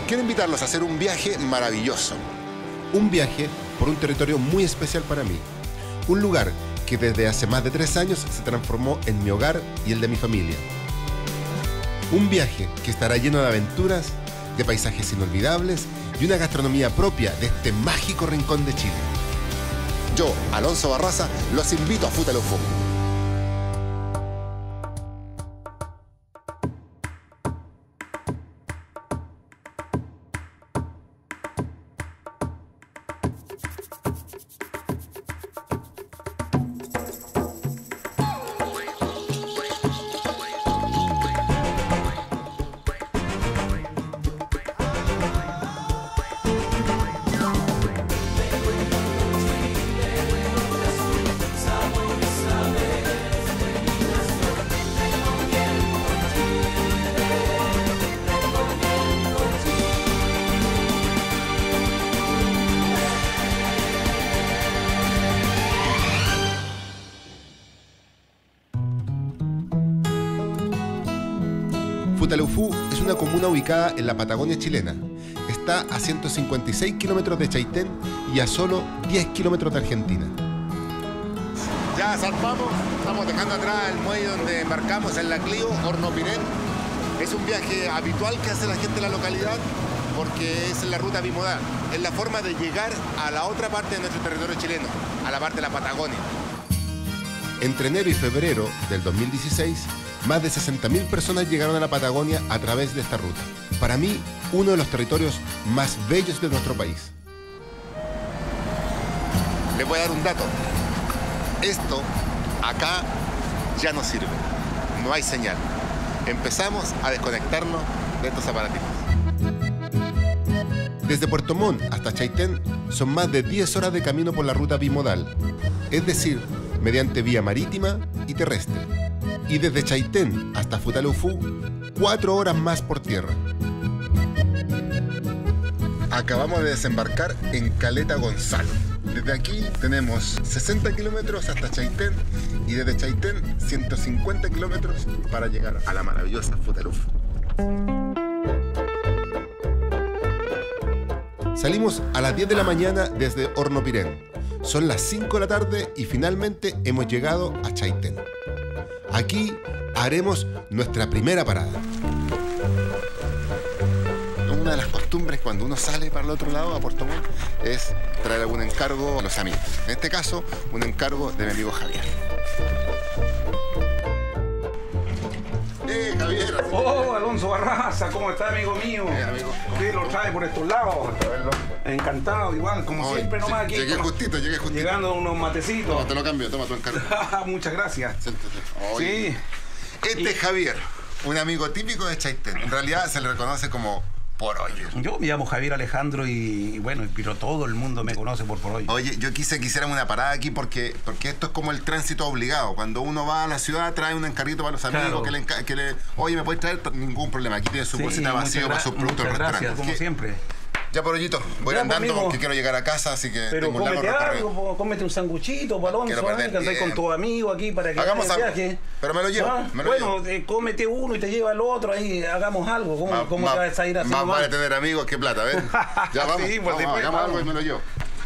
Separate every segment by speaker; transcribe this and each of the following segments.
Speaker 1: quiero invitarlos a hacer un viaje maravilloso.
Speaker 2: Un viaje por un territorio muy especial para mí. Un lugar que desde hace más de 3 años se transformó en mi hogar y el de mi familia. Un viaje que estará lleno de aventuras, de paisajes inolvidables y una gastronomía propia de este mágico rincón de Chile.
Speaker 1: Yo, Alonso Barraza, los invito a Futaleufú.
Speaker 2: Futaleufú es una comuna ubicada en la Patagonia chilena. Está a 156 kilómetros de Chaitén y a solo 10 kilómetros de Argentina.
Speaker 1: Ya zarpamos, estamos dejando atrás el muelle donde embarcamos en la Clio, Hornopirén. Es un viaje habitual que hace la gente de la localidad porque es la ruta bimodal. Es la forma de llegar a la otra parte de nuestro territorio chileno, a la parte de la Patagonia.
Speaker 2: Entre enero y febrero del 2016, más de 60.000 personas llegaron a la Patagonia a través de esta ruta. Para mí, uno de los territorios más bellos de nuestro país.
Speaker 1: Les voy a dar un dato. Esto acá ya no sirve. No hay señal. Empezamos a desconectarnos de estos aparatos.
Speaker 2: Desde Puerto Montt hasta Chaitén son más de 10 horas de camino por la ruta bimodal, es decir, mediante vía marítima y terrestre. Y desde Chaitén hasta Futaleufú, 4 horas más por tierra.
Speaker 1: Acabamos de desembarcar en Caleta Gonzalo. Desde aquí tenemos 60 kilómetros hasta Chaitén y desde Chaitén 150 kilómetros para llegar a la maravillosa Futaleufú.
Speaker 2: Salimos a las 10 de la mañana desde Hornopirén. Son las 5 de la tarde y finalmente hemos llegado a Chaitén. Aquí haremos nuestra primera parada.
Speaker 1: Una de las costumbres cuando uno sale para el otro lado, a Puerto Montt, es traer algún encargo a los amigos. En este caso, un encargo de mi amigo Javier. Javier.
Speaker 3: Oh, Alonso Barraza, ¿cómo está, amigo mío?
Speaker 1: Amigo.
Speaker 3: ¿Qué lo trae por estos lados? Encantado, igual, como siempre, nomás aquí.
Speaker 1: Llegué justito.
Speaker 3: Llegando unos matecitos.
Speaker 1: No, te lo cambio, toma tu encargo.
Speaker 3: Muchas gracias.
Speaker 1: Siéntate.
Speaker 3: Sí.
Speaker 1: Este es Javier, un amigo típico de Chaitén. En realidad se le reconoce como Poroyer.
Speaker 3: Yo me llamo Javier Alejandro y bueno, pero todo el mundo me conoce por Poroyer.
Speaker 1: Oye, yo que hiciéramos una parada aquí porque esto es como el tránsito obligado. Cuando uno va a la ciudad, trae un encarguito para los amigos, claro. Oye, ¿me puedes traer? Ningún problema. Aquí tiene su bolsita vacío para sus productos del restaurante.
Speaker 3: Gracias, como siempre.
Speaker 1: Ya, Poroyito, voy andando porque quiero llegar a casa, así que
Speaker 3: pero
Speaker 1: tengo un largo recorrido.
Speaker 3: Algo, cómete un sanguchito, Alonso, que andáis con tus amigos aquí para que
Speaker 1: hagamos algo,
Speaker 3: viaje.
Speaker 1: pero me lo llevo.
Speaker 3: Cómete uno y te lleva el otro, ahí hagamos algo. ¿Cómo te vas a ir así?
Speaker 1: Más vale tener amigos que plata, ¿ves? Ya vamos,
Speaker 3: sí, pues
Speaker 1: vamos, hagamos algo y me lo llevo.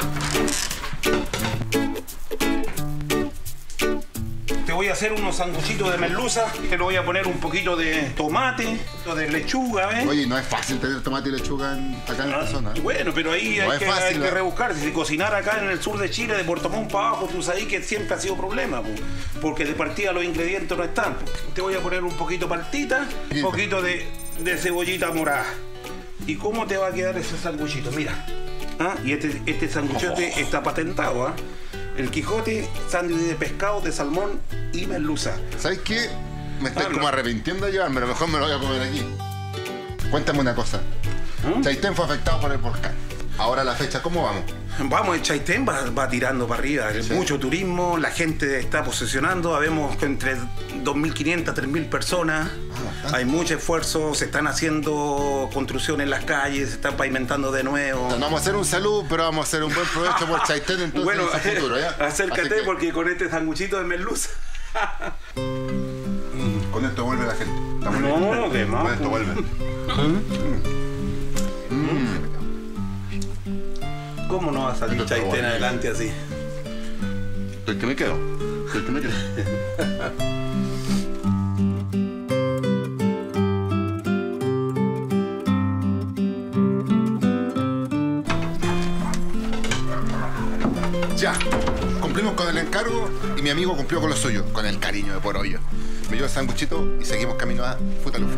Speaker 3: Te voy a hacer unos sanguchitos de merluza, te lo voy a poner un poquito de tomate, de lechuga, ¿ves?
Speaker 1: Oye, no es fácil tener tomate y lechuga acá en esta zona.
Speaker 3: Bueno, pero ahí hay que rebuscar. Si cocinar acá en el sur de Chile, de Puerto Montt para abajo, tú sabes que siempre ha sido problema, porque de partida los ingredientes no están. Te voy a poner un poquito partita, un poquito de cebollita morada. ¿Y cómo te va a quedar ese sanguchito? Mira, y este sanguchote está patentado, El Quijote, sándwich de pescado, de salmón y merluza.
Speaker 1: ¿Sabes qué? Me estoy como arrepintiendo de llevármelo, mejor me lo voy a comer aquí. Cuéntame una cosa. Chaitén fue afectado por el volcán. Ahora la fecha, ¿cómo vamos?
Speaker 3: Vamos, el Chaitén va tirando para arriba. Sí. Mucho turismo, la gente está posesionando. Habemos entre 2.500 a 3.000 personas. Hay mucho esfuerzo, se están haciendo construcciones en las calles, se están pavimentando de nuevo.
Speaker 1: No vamos a hacer un saludo, pero vamos a hacer un buen provecho por Chaitén entonces
Speaker 3: bueno,
Speaker 1: en su futuro, ¿ya?
Speaker 3: Acércate porque con este sanguchito de merluza.
Speaker 1: Con esto vuelve la gente.
Speaker 3: No, de más.
Speaker 1: Con esto vuelve.
Speaker 3: ¿Cómo no va a salir Chaitén adelante así?
Speaker 1: El que me quedo. El que me quedo. Ya, cumplimos con el encargo y mi amigo cumplió con lo suyo, con el cariño de por hoyo. Me llevo el sanguchito y seguimos camino a Futalufú.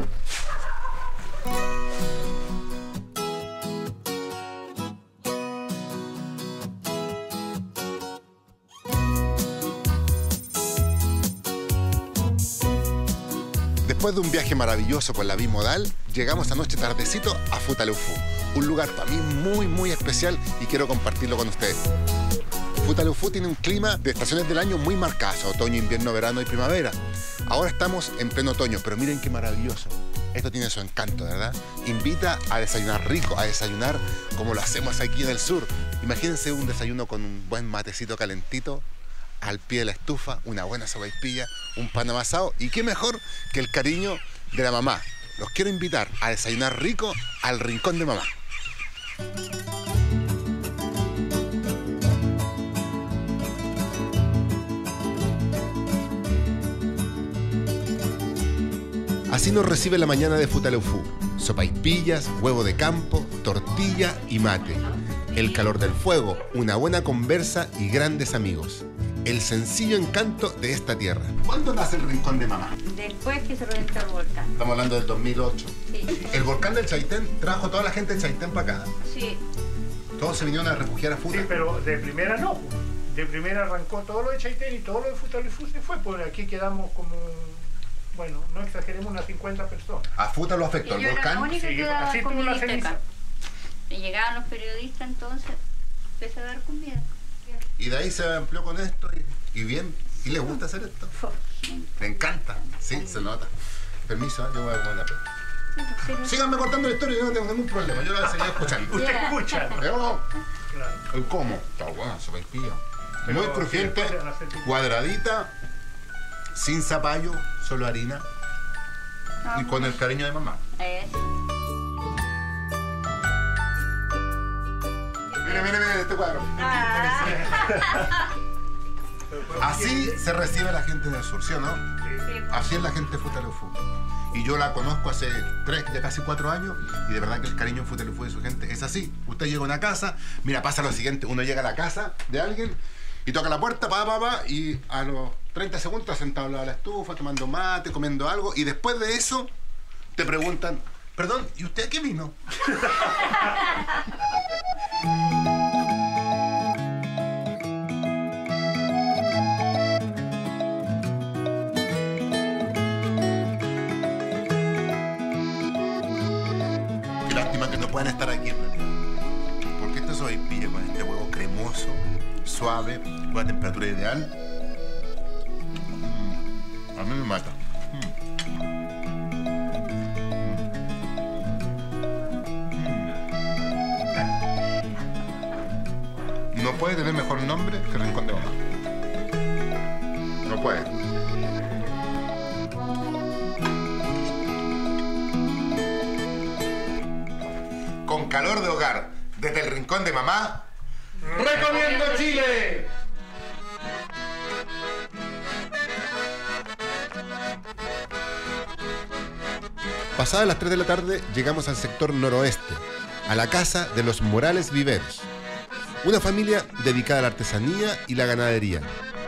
Speaker 1: Después de un viaje maravilloso con la bimodal, llegamos anoche tardecito a Futalufú, un lugar para mí muy especial y quiero compartirlo con ustedes. Futalufú tiene un clima de estaciones del año muy marcadas, otoño, invierno, verano y primavera. Ahora estamos en pleno otoño, pero miren qué maravilloso. Esto tiene su encanto, ¿verdad? Invita a desayunar rico, a desayunar como lo hacemos aquí en el sur. Imagínense un desayuno con un buen matecito calentito, al pie de la estufa, una buena sopaipilla, un pan amasado y qué mejor que el cariño de la mamá. Los quiero invitar a desayunar rico al Rincón de Mamá. Así nos recibe la mañana de Futalufú. Sopaipillas, huevo de campo, tortilla y mate. El calor del fuego, una buena conversa y grandes amigos. El sencillo encanto de esta tierra. ¿Cuándo nace el Rincón de Mamá?
Speaker 4: Después que se reventó el volcán.
Speaker 1: Estamos hablando del 2008.
Speaker 4: Sí.
Speaker 1: El volcán del Chaitén trajo a toda la gente del Chaitén para acá.
Speaker 4: Sí.
Speaker 1: Todos se vinieron a refugiar a Futa.
Speaker 5: Sí, pero de primera no. De primera arrancó todo lo de Chaitén y todo lo de Futalufú se fue. Por aquí quedamos como, bueno, no exageremos, unas 50 personas.
Speaker 1: ¿A Futa lo afectó
Speaker 4: Y
Speaker 1: el
Speaker 4: yo era la
Speaker 1: volcán?
Speaker 4: única
Speaker 5: Sí,
Speaker 4: que daba
Speaker 5: así tuvo la
Speaker 4: comidita
Speaker 5: ceniza.
Speaker 4: acá. Y llegaban los periodistas, entonces empecé a dar comida.
Speaker 1: Y de ahí se amplió con esto y bien. ¿Y le gusta hacer esto? Me encanta. Sí, se nota. Permiso, yo voy a comer la pena. Síganme contando la historia, yo no tengo ningún problema. Yo la voy a seguir escuchando.
Speaker 5: Usted
Speaker 4: Ya.
Speaker 5: escucha.
Speaker 1: Pero
Speaker 5: Claro.
Speaker 1: el cómo. Está bueno, sopaipilla.
Speaker 5: Pero
Speaker 1: Muy crujiente,
Speaker 5: sí, después de hacer tu-
Speaker 1: cuadradita, sin zapallo, solo harina y con el cariño de mamá. Mire este cuadro. Así se recibe la gente del sur, ¿sí o no? Así es la gente de Futalufú. Y yo la conozco hace 3, ya casi 4 años, y de verdad que el cariño en Futalufú de su gente es así. Usted llega a una casa, mira, pasa lo siguiente, uno llega a la casa de alguien y toca la puerta, y a los 30 segundos está sentado al lado de la estufa, tomando mate, comiendo algo, y después de eso te preguntan, perdón, ¿y usted a qué vino? Lástima que no puedan estar aquí en realidad. Porque esta sopaipilla con este huevo cremoso, suave, con una temperatura ideal, a mí me mata. No puede tener mejor nombre que Rincón de Mamá. No puede. Con calor de hogar, desde el Rincón de Mamá, ¡recomiendo Chile! Pasadas las 3 de la tarde, llegamos al sector noroeste, a la casa de los Morales Viveros, una familia dedicada a la artesanía y la ganadería.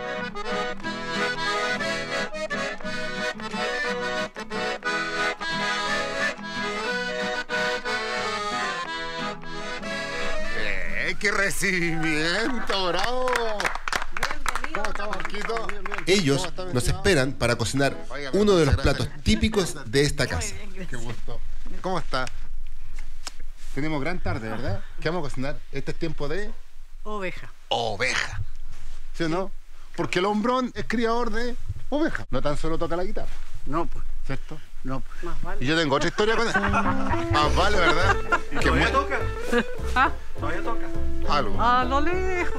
Speaker 1: ¡Qué recibimiento, bravo! ¿Cómo estamos, Marquito? Ellos nos esperan para cocinar uno de los platos típicos de esta casa. Qué gusto. ¿Cómo está? Tenemos gran tarde, ¿verdad? ¿Qué vamos a cocinar? Este es tiempo de...
Speaker 6: Oveja.
Speaker 1: Oveja. ¿Sí o no? Porque el hombrón es criador de oveja. No tan solo toca la guitarra,
Speaker 6: No, pues,
Speaker 1: ¿cierto?
Speaker 6: no. Más vale.
Speaker 1: Y yo tengo otra historia con él. Ah, vale, ¿verdad? Que
Speaker 3: ¿Todavía toca?
Speaker 6: Ah,
Speaker 3: ¿Todavía toca?
Speaker 1: algo.
Speaker 6: a lo lejos.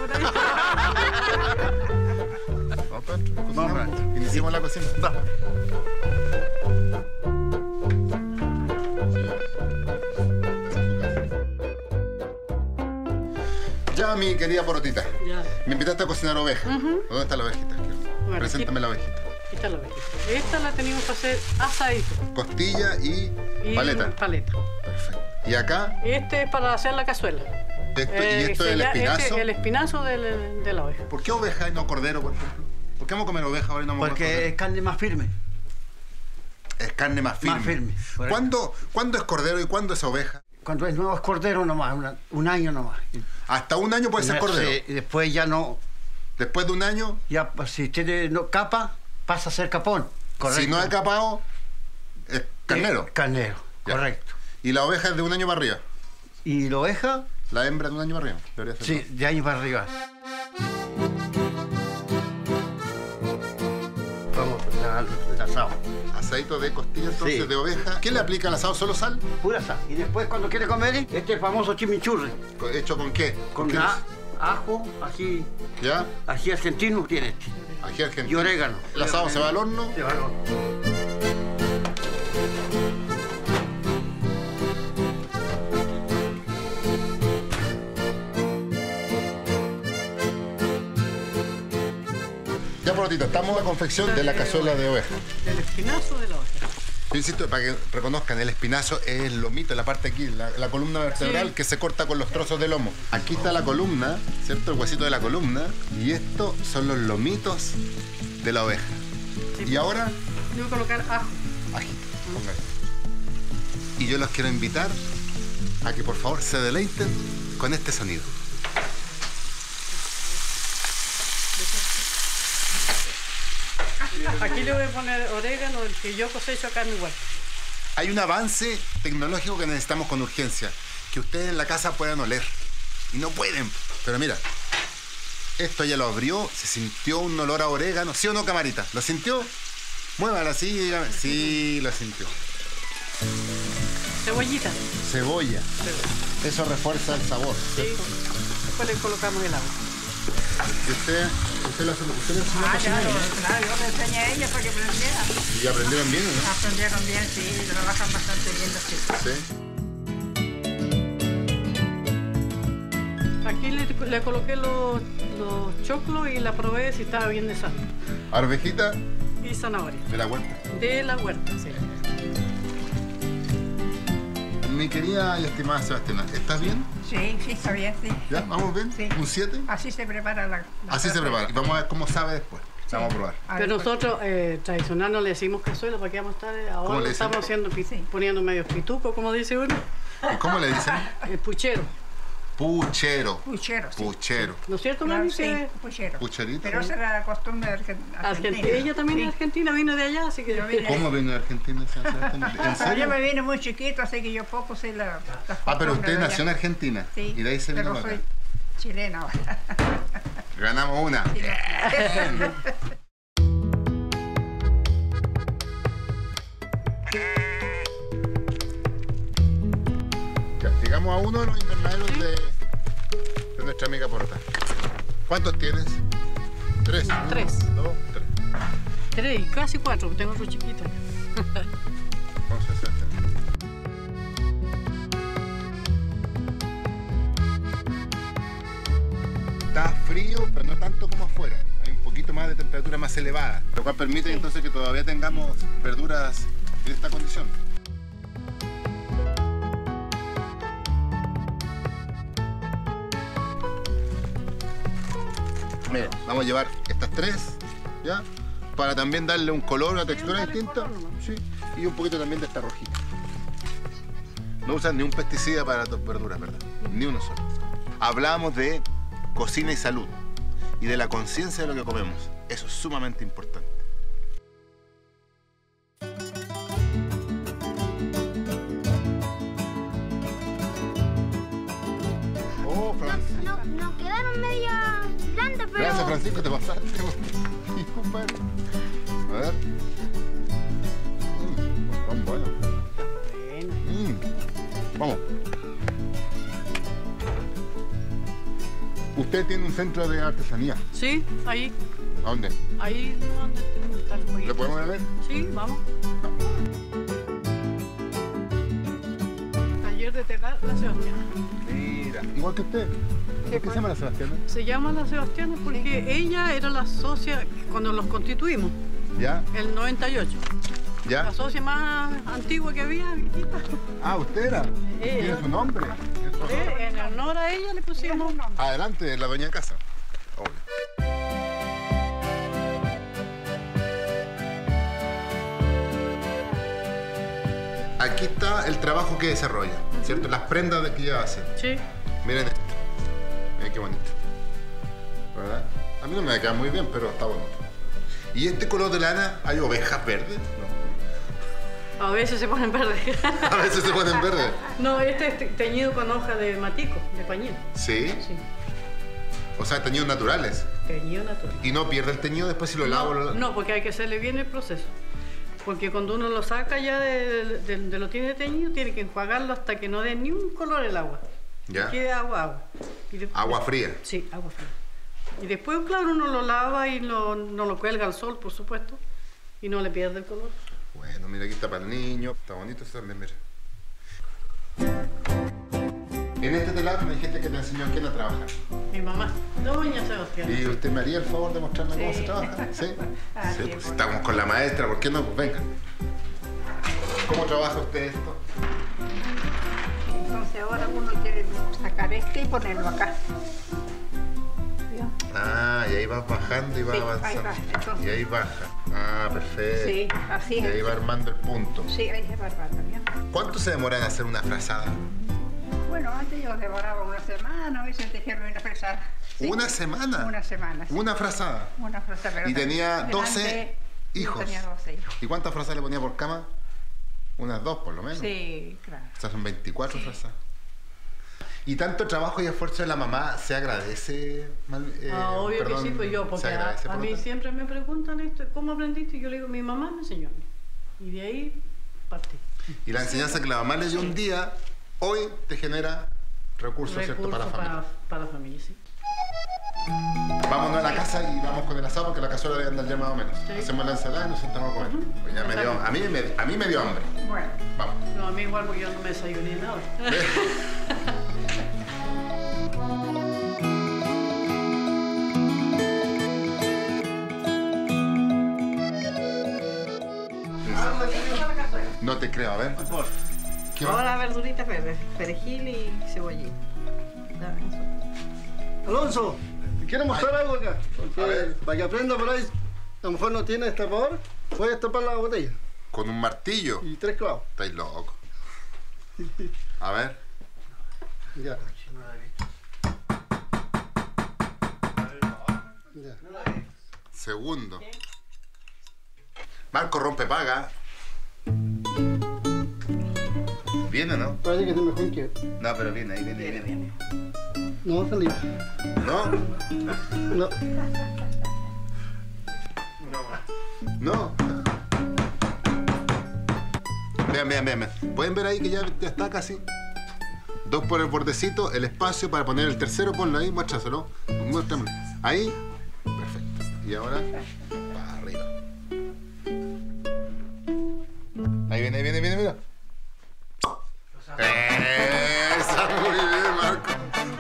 Speaker 1: Vamos para adentro, cocinamos. Iniciamos la cocina.
Speaker 2: mi querida Porotita.
Speaker 6: Ya.
Speaker 2: Me invitaste a cocinar oveja. ¿Dónde está la ovejita?
Speaker 6: Bueno,
Speaker 2: Preséntame la ovejita.
Speaker 6: Aquí está la ovejita. Esta la tenemos para hacer asadito.
Speaker 2: Costilla y paleta.
Speaker 6: Paleta.
Speaker 2: Perfecto. ¿Y acá?
Speaker 6: Este es para hacer la cazuela.
Speaker 2: ¿Y esto es el espinazo?
Speaker 6: Este es el espinazo de la oveja.
Speaker 2: ¿Por qué oveja y no cordero, por ejemplo? ¿Por qué vamos a comer oveja ahora y no vamos a comer
Speaker 7: Porque
Speaker 2: cordero?
Speaker 7: es carne más firme.
Speaker 2: Es carne más firme.
Speaker 7: Más firme.
Speaker 2: ¿Cuándo es cordero y cuándo es oveja?
Speaker 7: Cuando es nuevo es cordero nomás, un año nomás.
Speaker 2: Hasta un año puede ser cordero.
Speaker 7: Sí, y después ya no.
Speaker 2: Después de un año,
Speaker 7: Ya si tiene capa, pasa a ser capón. Correcto.
Speaker 2: si no es capado, es carnero.
Speaker 7: Carnero,
Speaker 2: Ya.
Speaker 7: correcto.
Speaker 2: Y la oveja es de un año para arriba.
Speaker 7: Y la oveja,
Speaker 2: La hembra de un año para arriba. Debería ser,
Speaker 7: sí, de año para arriba. Vamos, el asado.
Speaker 2: ¿no? Asadito de costilla entonces
Speaker 7: Sí.
Speaker 2: de oveja. ¿Qué le aplica al asado? ¿Solo sal?
Speaker 7: Pura sal. Y después cuando quiere comer, este famoso chimichurri.
Speaker 2: ¿Hecho con qué?
Speaker 7: Con
Speaker 2: ¿Qué
Speaker 7: ajo, ají
Speaker 2: ¿Ya?
Speaker 7: argentino tiene este.
Speaker 2: Ají argentino.
Speaker 7: Y orégano.
Speaker 2: El asado se va al horno.
Speaker 7: Se va al horno.
Speaker 2: Ya, Porotita, estamos en la confección de la cazuela de oveja.
Speaker 6: El espinazo de la oveja.
Speaker 2: Yo insisto, para que reconozcan, el espinazo es el lomito, la parte aquí, la columna vertebral
Speaker 6: Sí.
Speaker 2: que se corta con los trozos de lomo. Aquí está la columna, ¿cierto? El huesito de la columna. Y estos son los lomitos de la oveja.
Speaker 6: Sí.
Speaker 2: Y ahora,
Speaker 6: Yo voy a colocar ajo.
Speaker 2: ajito. Póngale. Y yo los quiero invitar a que por favor se deleiten con este sonido.
Speaker 6: Aquí le voy a poner orégano, el que yo cosecho acá en mi huerta.
Speaker 2: Hay un avance tecnológico que necesitamos con urgencia, que ustedes en la casa puedan oler. Y no pueden. Pero mira, esto ya lo abrió, se sintió un olor a orégano. ¿Sí o no, camarita? ¿Lo sintió? Muévala así, dígame. Sí, lo sintió.
Speaker 6: Cebollita.
Speaker 2: Cebolla. Eso refuerza el sabor.
Speaker 6: Sí. Después le colocamos el agua.
Speaker 2: Y usted lo hace, usted le enseñó a cocinar, ¿no?
Speaker 8: Claro, yo le enseñé a ella para que aprendiera.
Speaker 2: Y aprendieron bien, ¿no?
Speaker 8: Aprendieron bien, sí, trabajan bastante bien los chicos.
Speaker 2: Sí.
Speaker 6: Aquí le coloqué los choclos y la probé si estaba bien de sal.
Speaker 2: Arvejita
Speaker 6: Y zanahoria.
Speaker 2: de la huerta.
Speaker 6: De la huerta, sí.
Speaker 2: Mi querida y estimada Sebastiana, ¿estás bien?
Speaker 8: Sí, sí, está bien, sí.
Speaker 2: ¿Ya? ¿Vamos bien?
Speaker 8: Sí.
Speaker 2: ¿Un 7?
Speaker 8: Así se prepara la
Speaker 2: Así se prepara. Y vamos a ver cómo sabe después. Vamos a probar.
Speaker 6: Pero nosotros tradicional no le decimos cazuela porque vamos a estar
Speaker 2: ¿Cómo
Speaker 6: ahora
Speaker 2: le
Speaker 6: lo
Speaker 2: dicen?
Speaker 6: estamos haciendo poniendo medio pituco, como dice uno.
Speaker 2: ¿Y cómo le dicen?
Speaker 6: Puchero.
Speaker 2: Puchero.
Speaker 8: Puchero, sí.
Speaker 2: Puchero.
Speaker 6: ¿No es cierto,
Speaker 8: Claro,
Speaker 6: mami?
Speaker 8: sí,
Speaker 6: Que
Speaker 8: puchero.
Speaker 2: Pucherito.
Speaker 8: Pero esa era la costumbre de Argentina.
Speaker 6: Ella también
Speaker 8: Sí.
Speaker 6: es argentina, vino de allá, así que...
Speaker 8: Yo vine-
Speaker 2: ¿Cómo vino de Argentina, Sebastián? ¿En
Speaker 8: Yo
Speaker 2: serio?
Speaker 8: me vine muy chiquito, así que yo poco sé la
Speaker 2: Ah, pero
Speaker 8: costumbres
Speaker 2: usted
Speaker 8: de allá.
Speaker 2: nació en Argentina.
Speaker 8: Sí,
Speaker 2: Y de ahí se vino
Speaker 8: pero
Speaker 2: para
Speaker 8: soy
Speaker 2: acá.
Speaker 8: chilena ahora.
Speaker 2: Ganamos una. Ya, llegamos a uno de los invernaderos de nuestra amiga Porta. ¿Cuántos tienes? 3.
Speaker 6: 3.
Speaker 2: 2, 3.
Speaker 6: 3, casi 4, tengo otro chiquito.
Speaker 2: Vamos a hacer. Está frío, pero no tanto como afuera. Hay un poquito más de temperatura más elevada, lo cual permite entonces que todavía tengamos verduras en esta condición. Miren, vamos a llevar estas 3, ¿ya? Para también darle un color, una textura distinta. Sí, y un poquito también de esta rojita. No usan ni un pesticida para tus verduras, ¿verdad? Ni uno solo. Hablamos de cocina y salud y de la conciencia de lo que comemos. Eso es sumamente importante. Oh, Francisco.
Speaker 9: No quedaron media grandes, pero...
Speaker 2: Gracias, Francisco, te pasaste. Sí, compadre. A ver. Están buenos. Vamos. Usted tiene un centro de artesanía.
Speaker 6: Sí, ahí,
Speaker 2: ¿A dónde?
Speaker 6: ahí donde está el jueguito.
Speaker 2: ¿Lo podemos ver?
Speaker 6: Sí, vamos. Taller taller de telar La Sebastiana.
Speaker 2: Mira, igual que usted. ¿Por qué se llama La Sebastiana?
Speaker 6: Se llama La Sebastiana porque ella era la socia cuando los constituimos.
Speaker 2: ¿Ya?
Speaker 6: El 98.
Speaker 2: ¿Ya?
Speaker 6: La socia más antigua que había, viejita.
Speaker 2: Ah, ¿usted era? ¿Tiene su nombre?
Speaker 6: En honor a ella le pusimos.
Speaker 2: Adelante, la doña casa. Obvio. Aquí está el trabajo que desarrolla, ¿cierto? Las prendas que ella hace.
Speaker 6: Sí.
Speaker 2: Miren esto. Miren qué bonito. ¿Verdad? A mí no me queda muy bien, pero está bonito. ¿Y este color de lana, hay ovejas verdes? No.
Speaker 6: A veces se ponen verdes.
Speaker 2: A veces se ponen verdes.
Speaker 6: No, este es teñido con hoja de matico, de pañil.
Speaker 2: ¿Sí?
Speaker 6: Sí.
Speaker 2: O sea, teñidos naturales.
Speaker 6: Teñido natural.
Speaker 2: ¿Y no pierde el teñido después si lo lavo?
Speaker 6: No, porque hay que hacerle bien el proceso. Porque cuando uno lo saca ya de lo tiene teñido, tiene que enjuagarlo hasta que no dé ni un color el agua.
Speaker 2: ¿Ya?
Speaker 6: Quede agua.
Speaker 2: Agua fría.
Speaker 6: Sí, agua fría. Y después, claro, uno lo lava y no lo cuelga al sol, por supuesto, y no le pierde el color.
Speaker 2: Bueno, mira, aquí está para el niño. Está bonito eso también, mira. En este telado me dijiste que te enseñó a quién a trabajar.
Speaker 6: Mi mamá, doña Sebastián.
Speaker 2: ¿Y usted me haría el favor de mostrarme cómo se trabaja? ¿Sí? Sí, pues estamos con la maestra, ¿por qué no? Pues venga. ¿Cómo trabaja usted esto?
Speaker 8: Entonces ahora uno quiere sacar este y ponerlo acá.
Speaker 2: Ah, y ahí va bajando y va avanzando.
Speaker 8: Ahí va, entonces.
Speaker 2: Y ahí baja. Ah, perfecto.
Speaker 8: Sí, así
Speaker 2: y
Speaker 8: es.
Speaker 2: ahí va armando el punto.
Speaker 8: Sí, ahí se va también.
Speaker 2: ¿Cuánto se demora en hacer una frazada?
Speaker 8: Bueno, antes yo demoraba una semana, a veces tejerme una frazada. Sí.
Speaker 2: ¿Una semana?
Speaker 8: Una semana, sí.
Speaker 2: Una frazada.
Speaker 8: Una frazada. Pero
Speaker 2: Y tenía 12
Speaker 8: delante,
Speaker 2: hijos.
Speaker 8: Yo tenía 12 hijos.
Speaker 2: ¿Y cuántas frazadas le ponía por cama? Unas 2 por lo menos.
Speaker 8: Sí, claro.
Speaker 2: O sea, son 24 frazadas. ¿Y tanto trabajo y esfuerzo de la mamá se agradece?
Speaker 6: Obvio que sí, pues yo, porque a mí siempre me preguntan esto, ¿cómo aprendiste? Y yo le digo, mi mamá me enseñó a mí. Y de ahí partí.
Speaker 2: Y la enseñanza que la mamá le dio un día, hoy te genera recursos, ¿cierto? Para la familia.
Speaker 6: Para la familia, sí.
Speaker 2: Vámonos a la casa y vamos con el asado porque la cazuela debe andar ya más o menos. Sí. Hacemos la ensalada y nos sentamos a comer. Pues ya a mí me dio hambre.
Speaker 8: Bueno.
Speaker 2: Vamos.
Speaker 6: No, a mí igual porque yo no me desayuné nada. No te creo, a ver. ¿Qué va? Ahora verduritas verdes, perejil y cebollín.
Speaker 10: Alonso, ¿te quiero mostrar algo acá? Porque para que aprenda por ahí, a lo mejor no tiene destapador, voy a destapar la botella.
Speaker 2: ¿Con un martillo?
Speaker 10: Y 3 clavos.
Speaker 2: Estáis loco. A ver.
Speaker 10: Ya.
Speaker 2: Segundo. Marco rompe paga. ¿Viene o no?
Speaker 10: Parece que es mejor que...
Speaker 2: No, pero viene, ahí viene.
Speaker 10: No va a salir.
Speaker 2: ¿No?
Speaker 10: No.
Speaker 2: No. Vean. ¿Pueden ver ahí que ya está casi? 2 por el bordecito, el espacio para poner el tercero, ponlo ahí, muéstraselo. Muéstramelo. Ahí. Perfecto. Y ahora, para arriba. Ahí viene, mira. Esa, muy bien, Marco.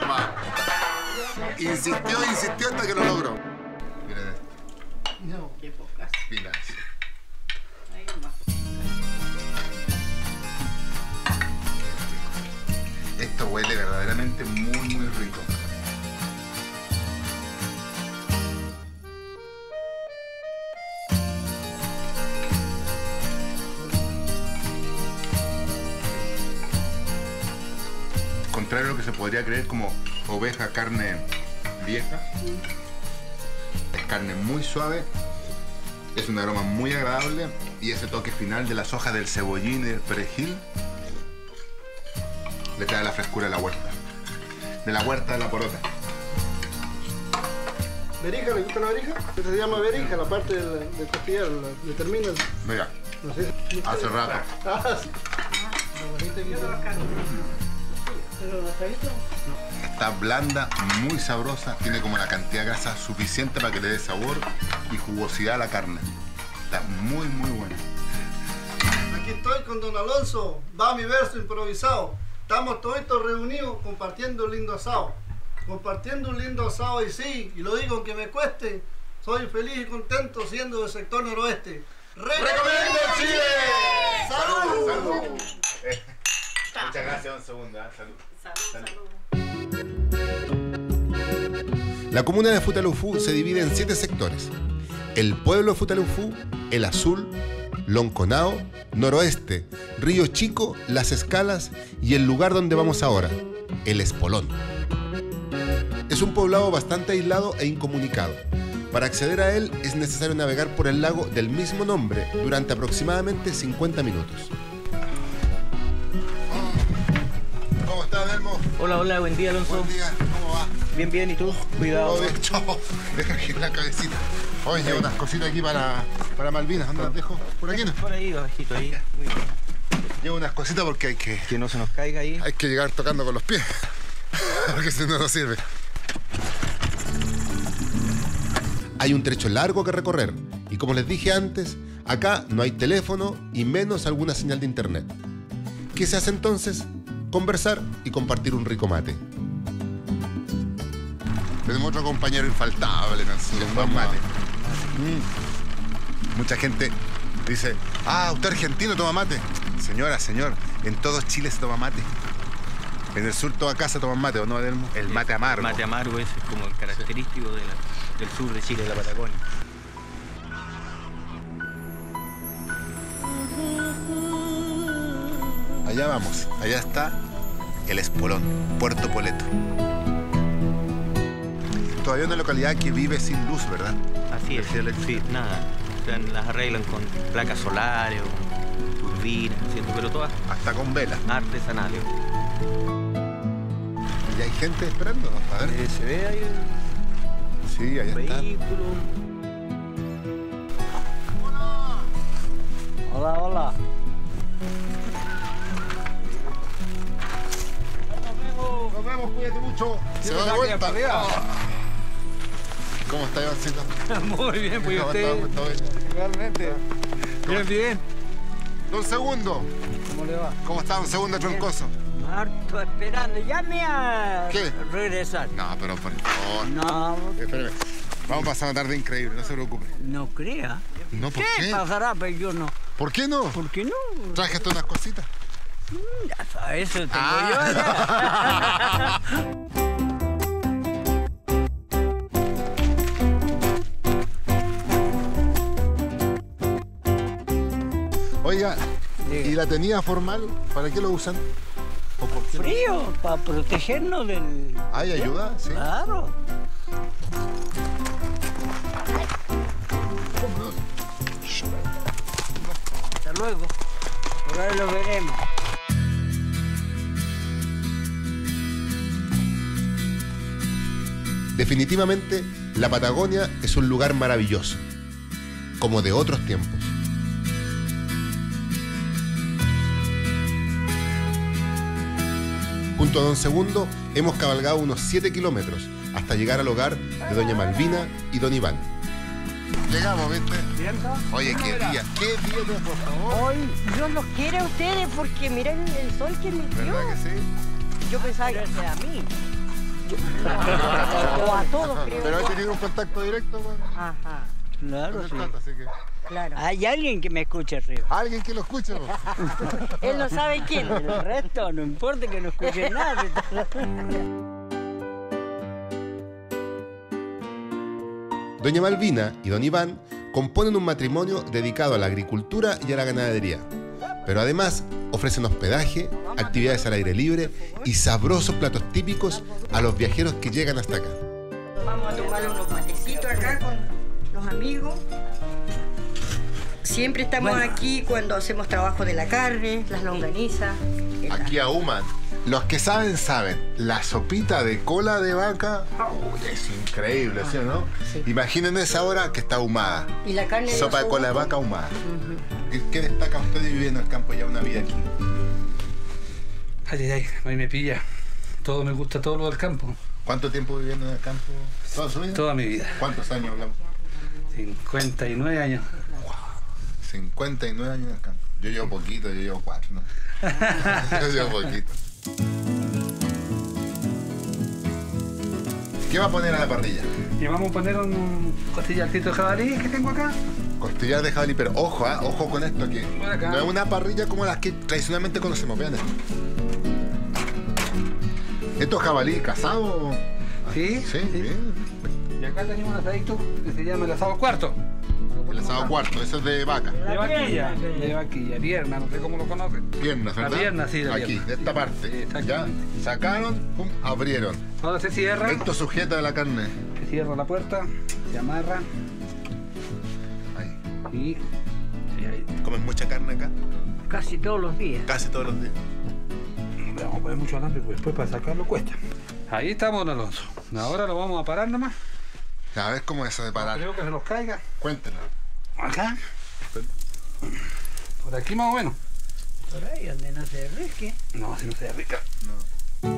Speaker 2: Insistió hasta que lo logró. Miren esto.
Speaker 6: No, qué pocas.
Speaker 2: Mira eso.
Speaker 6: Ahí nomás.
Speaker 2: Esto huele verdaderamente muy, muy rico. Contrario a lo que se podría creer como oveja, carne vieja, es carne muy suave, es un aroma muy agradable y ese toque final de las hojas del cebollín y del perejil le trae la frescura de la huerta. De la huerta de la porota.
Speaker 10: ¿Berija? ¿Le gusta la berija? Esta se llama berija, la parte del costillar, le termina.
Speaker 2: Mira,
Speaker 10: No sé.
Speaker 2: hace rato.
Speaker 10: Ah, sí.
Speaker 2: Está blanda, muy sabrosa, tiene como la cantidad de grasa suficiente para que le dé sabor y jugosidad a la carne. Está muy, muy buena.
Speaker 10: Aquí estoy con don Alonso. Va mi verso improvisado. estamos todos reunidos compartiendo un lindo asado. Compartiendo un lindo asado y sí, y lo digo aunque me cueste, soy feliz y contento siendo del sector noroeste. ¡Recomiendo Chile! ¡Salud!
Speaker 1: ¡Salud! Muchas gracias, un segundo. Salud.
Speaker 2: La comuna de Futaleufú se divide en 7 sectores. El pueblo de Futaleufú, El Azul, Lonconao, Noroeste, Río Chico, Las Escalas y el lugar donde vamos ahora, El Espolón. Es un poblado bastante aislado e incomunicado. Para acceder a él es necesario navegar por el lago del mismo nombre durante aproximadamente 50 minutos.
Speaker 1: ¿Cómo estás, Delmo?
Speaker 11: Hola, buen día, Alonso.
Speaker 1: Buen día, ¿cómo va?
Speaker 11: Bien, ¿y tú? Cuidado.
Speaker 1: Todo bien, chao. Deja aquí la cabecita. Oye, llevo unas cositas aquí para Malvinas. ¿Dónde las dejo? ¿Por aquí no?
Speaker 11: Por ahí, abajito, ahí. Muy bien.
Speaker 1: Llevo unas cositas porque hay que...
Speaker 11: Que no se nos caiga ahí.
Speaker 1: Hay que llegar tocando con los pies. Porque si no, no sirve.
Speaker 2: Hay un trecho largo que recorrer y como les dije antes, acá no hay teléfono y menos alguna señal de internet. ¿Qué se hace entonces? Conversar y compartir un rico mate.
Speaker 1: Tenemos otro compañero infaltable, Nancy, un buen mate. Mucha gente dice, usted argentino toma mate. Señora, señor, en todo Chile se toma mate. En el sur toda casa toman mate, ¿o no, Adelmo? El mate amargo.
Speaker 11: El mate amargo ese es como el característico del sur de Chile, de la Patagonia.
Speaker 1: Allá vamos, allá está El Espolón, Puerto Poleto. Todavía una localidad que vive sin luz, ¿verdad?
Speaker 11: Así es, sí, nada. O sea, las arreglan con placas solares o turbinas, ¿cierto? Pero todas...
Speaker 1: Hasta con velas.
Speaker 11: Artesanales.
Speaker 1: ¿Y hay gente esperando? A ver.
Speaker 11: Se ve ahí
Speaker 1: sí, ahí está.
Speaker 11: Vehículo.
Speaker 7: Hola.
Speaker 1: Nos vemos, cuídate mucho. Se va de vuelta. ¿Cómo está, Ivancito?
Speaker 12: Muy bien, pues usted. Igualmente. Bien.
Speaker 1: Don Segundo.
Speaker 12: ¿Cómo le va?
Speaker 1: ¿Cómo está, Don Segundo Troncoso?
Speaker 13: Harto esperando. Llame a
Speaker 1: ¿Qué?
Speaker 13: regresar.
Speaker 1: No, pero por favor.
Speaker 13: No.
Speaker 1: Espérame. Vamos a pasar una tarde increíble, no se preocupe.
Speaker 13: No crea.
Speaker 1: No, ¿por qué?
Speaker 13: ¿Qué pasará? Pero yo no.
Speaker 1: ¿Por qué no?
Speaker 13: ¿Por qué no?
Speaker 1: Traje hasta unas cositas.
Speaker 13: Ya sabes, eso tengo yo allá.
Speaker 1: Oiga, ¿y la tenía formal? ¿Para qué lo usan? ¿O por qué
Speaker 13: Frío, para protegernos del...
Speaker 1: ¿Hay ayuda? Sí.
Speaker 13: Claro. Hasta luego. Por ahí lo veremos.
Speaker 2: Definitivamente, la Patagonia es un lugar maravilloso, como de otros tiempos. Junto a Don Segundo hemos cabalgado unos 7 kilómetros hasta llegar al hogar de Doña Malvina y Don Iván.
Speaker 1: Llegamos, ¿viste? Oye, qué día, por favor.
Speaker 14: Hoy yo los quiero a ustedes porque miren el sol que me dio.
Speaker 1: ¿Verdad que sí?
Speaker 14: Yo pensaba que era a mí. O a todos, creo.
Speaker 1: Pero he tenido un contacto directo con...
Speaker 14: Ajá.
Speaker 13: Claro, sí.
Speaker 1: Así que...
Speaker 14: Claro.
Speaker 13: Hay alguien que me escuche arriba.
Speaker 1: Alguien que lo escuche.
Speaker 14: Él no sabe quién.
Speaker 13: El resto no importa que no escuche nada.
Speaker 2: Doña Malvina y Don Iván componen un matrimonio dedicado a la agricultura y a la ganadería, pero además ofrecen hospedaje, actividades al aire libre y sabrosos platos típicos a los viajeros que llegan hasta acá.
Speaker 14: Vamos a tomar unos matecitos acá con los amigos. Siempre estamos aquí cuando hacemos trabajo de la carne, las longanizas.
Speaker 1: Aquí ahuman. Los que saben, saben. La sopita de cola de vaca es increíble, ¿sí o no?
Speaker 14: Sí.
Speaker 1: Imaginen esa hora que está ahumada.
Speaker 14: Y la carne
Speaker 1: sopa de cola de vaca ahumada. ¿Qué destaca usted de viviendo en el campo ya una vida aquí?
Speaker 12: Ay, ahí me pilla. Todo me gusta, todo lo del campo.
Speaker 1: ¿Cuánto tiempo viviendo en el campo? ¿Toda su vida?
Speaker 12: Toda mi vida.
Speaker 1: ¿Cuántos años hablamos?
Speaker 12: 59 años.
Speaker 1: 59 años en el campo. Yo llevo poquito, yo llevo 4, ¿no? Yo llevo poquito.
Speaker 2: ¿Qué va a poner a la parrilla?
Speaker 15: Y vamos a poner un costillarcito de jabalí que tengo acá.
Speaker 2: Costillar de jabalí, pero ojo, ojo con esto aquí. No es una parrilla como las que tradicionalmente conocemos, vean esto. ¿Esto es jabalí casado?
Speaker 15: Sí.
Speaker 2: Sí, bien.
Speaker 15: Y acá tenemos un asadito que se llama el asado cuarto.
Speaker 2: El asado cuarto, eso es de vaca.
Speaker 15: De vaquilla, pierna, no sé cómo lo conocen.
Speaker 2: Piernas, ¿verdad?
Speaker 15: La pierna, sí, de
Speaker 2: aquí,
Speaker 15: pierna.
Speaker 2: de esta parte. Ya, sacaron, pum, abrieron.
Speaker 15: Ahora se cierra.
Speaker 2: Esto sujeta de la carne.
Speaker 15: Se cierra la puerta, se amarra.
Speaker 2: Ahí.
Speaker 15: Y ahí.
Speaker 2: ¿Comen mucha carne acá?
Speaker 13: Casi todos los días.
Speaker 2: Casi todos los días.
Speaker 15: Le vamos a poner mucho alambre porque después para sacarlo cuesta. Ahí estamos, don Alonso. Ahora lo vamos a parar nomás.
Speaker 2: A ver cómo es eso de parar.
Speaker 15: Creo que se nos caiga.
Speaker 2: Cuéntenlo.
Speaker 15: Acá. Por aquí más o menos.
Speaker 13: Por ahí donde no se derrique.
Speaker 15: No, si no se derrica.
Speaker 2: No.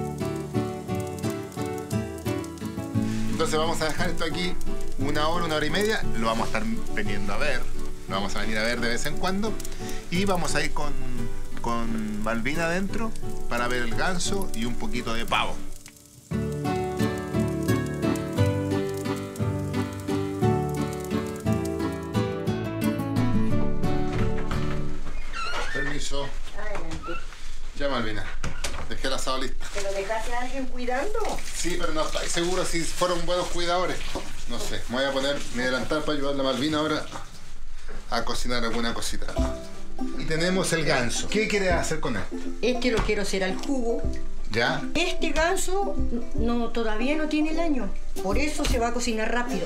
Speaker 2: Entonces vamos a dejar esto aquí 1 hora, 1 hora y media. Lo vamos a estar veniendo a ver. Lo vamos a venir a ver de vez en cuando. Y vamos a ir con Malvina adentro para ver el ganso y un poquito de pavo. Permiso.
Speaker 14: Adelante.
Speaker 2: Ya, Malvina. Dejé el asado listo.
Speaker 14: ¿Pero dejaste a alguien cuidando?
Speaker 2: Sí, pero no estoy seguro si fueron buenos cuidadores. No sé. Me voy a poner mi delantal para ayudarle a Malvina ahora a cocinar alguna cosita. Y tenemos el ganso. ¿Qué quieres hacer con él?
Speaker 14: Este lo quiero hacer al jugo.
Speaker 2: ¿Ya?
Speaker 14: Este ganso todavía no tiene el año. Por eso se va a cocinar rápido.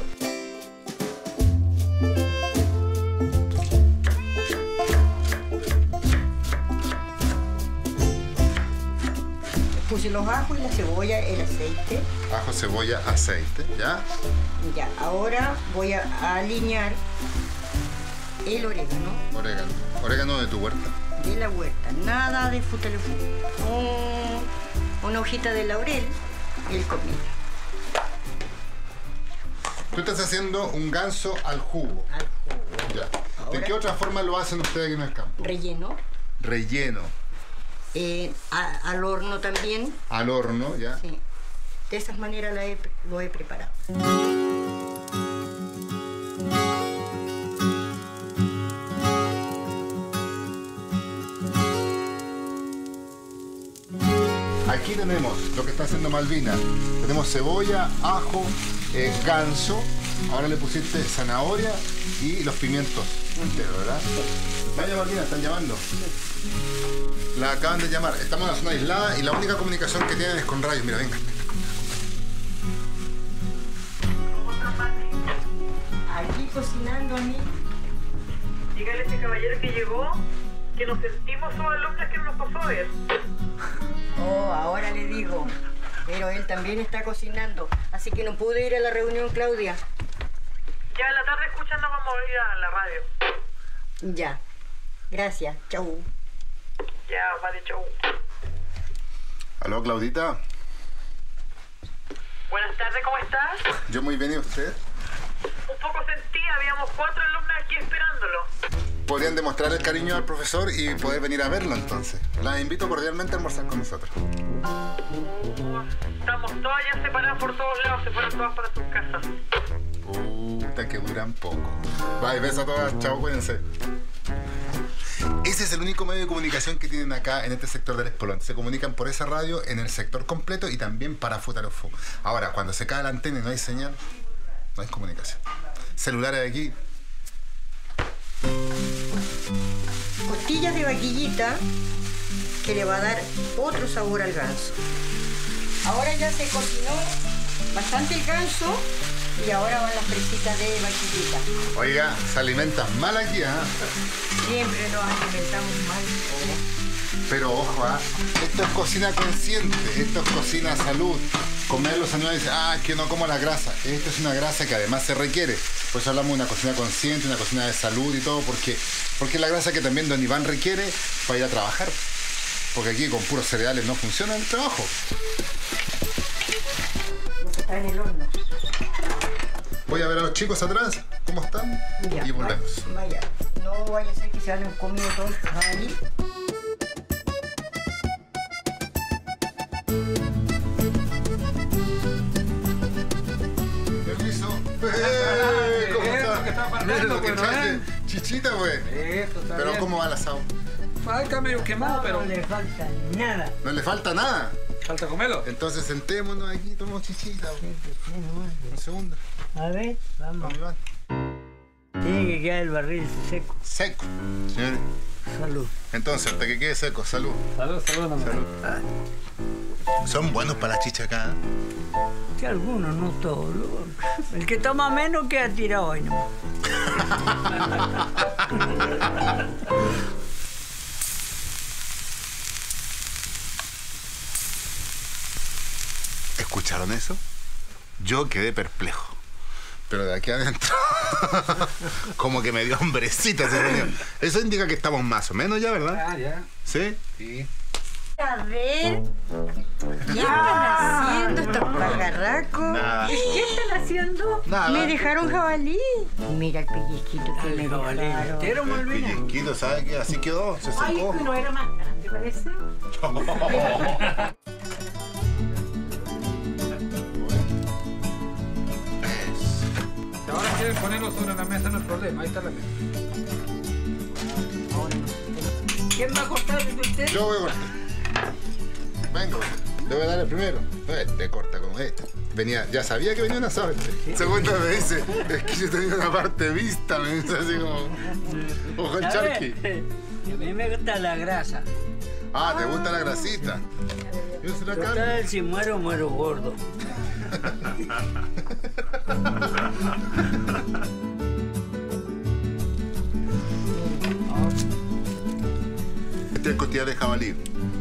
Speaker 14: Puse los ajos y la cebolla, el aceite.
Speaker 2: Ajo, cebolla, aceite, ¿ya?
Speaker 14: Ya, ahora voy a alinear el orégano.
Speaker 2: Orégano. Orégano de tu huerta.
Speaker 14: De la huerta, nada de futalefú. Una hojita de laurel y el comino.
Speaker 2: Tú estás haciendo un ganso al jugo.
Speaker 14: Al jugo.
Speaker 2: Ya. ¿De qué otra forma lo hacen ustedes aquí en el campo?
Speaker 14: Relleno.
Speaker 2: Relleno.
Speaker 14: Al horno también.
Speaker 2: Al horno, ya.
Speaker 14: Sí. De esa manera lo he preparado.
Speaker 2: Aquí tenemos lo que está haciendo Malvina. Tenemos cebolla, ajo, ganso. Ahora le pusiste zanahoria y los pimientos enteros, ¿verdad? Vaya, Malvina, están llamando. La acaban de llamar. Estamos en una zona aislada y la única comunicación que tienen es con rayos. Mira, venga.
Speaker 14: Aquí cocinando a mí.
Speaker 16: Dígale a este caballero que llegó que nos sentimos sus alumnas que no nos pasó a ver.
Speaker 14: Oh, ahora le digo. Pero él también está cocinando. Así que no pude ir a la reunión, Claudia.
Speaker 16: Ya en la tarde escuchando vamos a ir a la radio.
Speaker 14: Ya. Gracias. Chau.
Speaker 16: Ya, vale, chau.
Speaker 2: Aló, Claudita.
Speaker 16: Buenas tardes, ¿cómo estás?
Speaker 2: Yo muy bien, ¿y usted?
Speaker 16: Un poco sentida, habíamos 4 alumnas aquí esperándolo.
Speaker 2: Podrían demostrar el cariño al profesor y poder venir a verlo entonces. Las invito cordialmente a almorzar con nosotros.
Speaker 16: Estamos todas ya separadas por todos lados, se fueron todas para sus casas.
Speaker 2: Puta, que duran poco. Bye, besos a todas, chao, cuídense. Ese es el único medio de comunicación que tienen acá en este sector del Espolón. Se comunican por esa radio en el sector completo y también para Futalofú. Ahora, cuando se cae la antena y no hay señal, no hay comunicación. Celulares aquí.
Speaker 14: Costillas de vaquillita que le va a dar otro sabor al ganso. Ahora ya se cocinó bastante el ganso y ahora van las presitas de vaquillita.
Speaker 2: Oiga, se alimentan mal aquí, ¿ah?
Speaker 14: Siempre nos alimentamos mal.
Speaker 2: Pero ojo, esto es cocina consciente, esto es cocina salud. Comer los animales dicen, es que no como la grasa. Esto es una grasa que además se requiere. Por eso hablamos de una cocina consciente, una cocina de salud y todo, porque es la grasa que también don Iván requiere para ir a trabajar. Porque aquí con puros cereales no funciona el trabajo.
Speaker 14: Está en el horno.
Speaker 2: Voy a ver a los chicos atrás, cómo están,
Speaker 14: ya,
Speaker 2: y volvemos.
Speaker 14: Vaya, no vaya a ser que se hayan comido todo el jabalí.
Speaker 15: bien.
Speaker 2: Chichita, güey.
Speaker 15: Esto está
Speaker 2: Pero
Speaker 15: bien.
Speaker 2: ¿cómo va el asado?
Speaker 15: Ahí está medio quemado, pero...
Speaker 13: No le falta nada.
Speaker 2: No le falta nada.
Speaker 15: Falta comerlo.
Speaker 2: Entonces sentémonos aquí, tomemos chichita. Un segundo.
Speaker 13: A ver, vamos.
Speaker 2: Iván.
Speaker 13: Tiene que quedar el barril seco.
Speaker 2: Seco. Señores.
Speaker 13: Salud.
Speaker 2: Entonces, hasta que quede seco, salud.
Speaker 15: Salud, salud, no.
Speaker 2: Salud. Son buenos para la chicha acá.
Speaker 13: Que algunos, no todos. El que toma menos queda tirado ahí nomás.
Speaker 2: ¿Escucharon eso? Yo quedé perplejo. Pero de aquí adentro, como que me dio hombrecita ese sonido. Eso indica que estamos más o menos ya, ¿verdad?
Speaker 15: Ah, ya.
Speaker 2: ¿Sí?
Speaker 15: Sí.
Speaker 14: A ver, ¿qué están haciendo estos pajarracos?
Speaker 2: Nada.
Speaker 14: ¿Qué están haciendo?
Speaker 2: Nada.
Speaker 14: Me dejaron jabalí. Mira el pellizquito que le dejaron.
Speaker 13: Entero, Malvina.
Speaker 2: Pellizquito, ¿sabe qué? Así quedó, se
Speaker 14: Ay,
Speaker 2: secó.
Speaker 14: que no era más grande, parece.
Speaker 15: Ahora quieren ponerlo sobre la mesa, no es problema. Ahí está la mesa.
Speaker 13: ¿Quién va a cortar de usted?
Speaker 2: Yo voy a cortar. Venga, le voy a dar el primero. Este corta con este. Venía, ya sabía que venía un asado este. Segunda me dice, es que yo tenía una parte vista, me dice así como ojo en charqui.
Speaker 13: A mí me gusta la grasa.
Speaker 2: Ah, ¿te gusta la grasita? Yo se la carne.
Speaker 13: Total, si muero, muero gordo.
Speaker 2: Este es costilla de jabalí.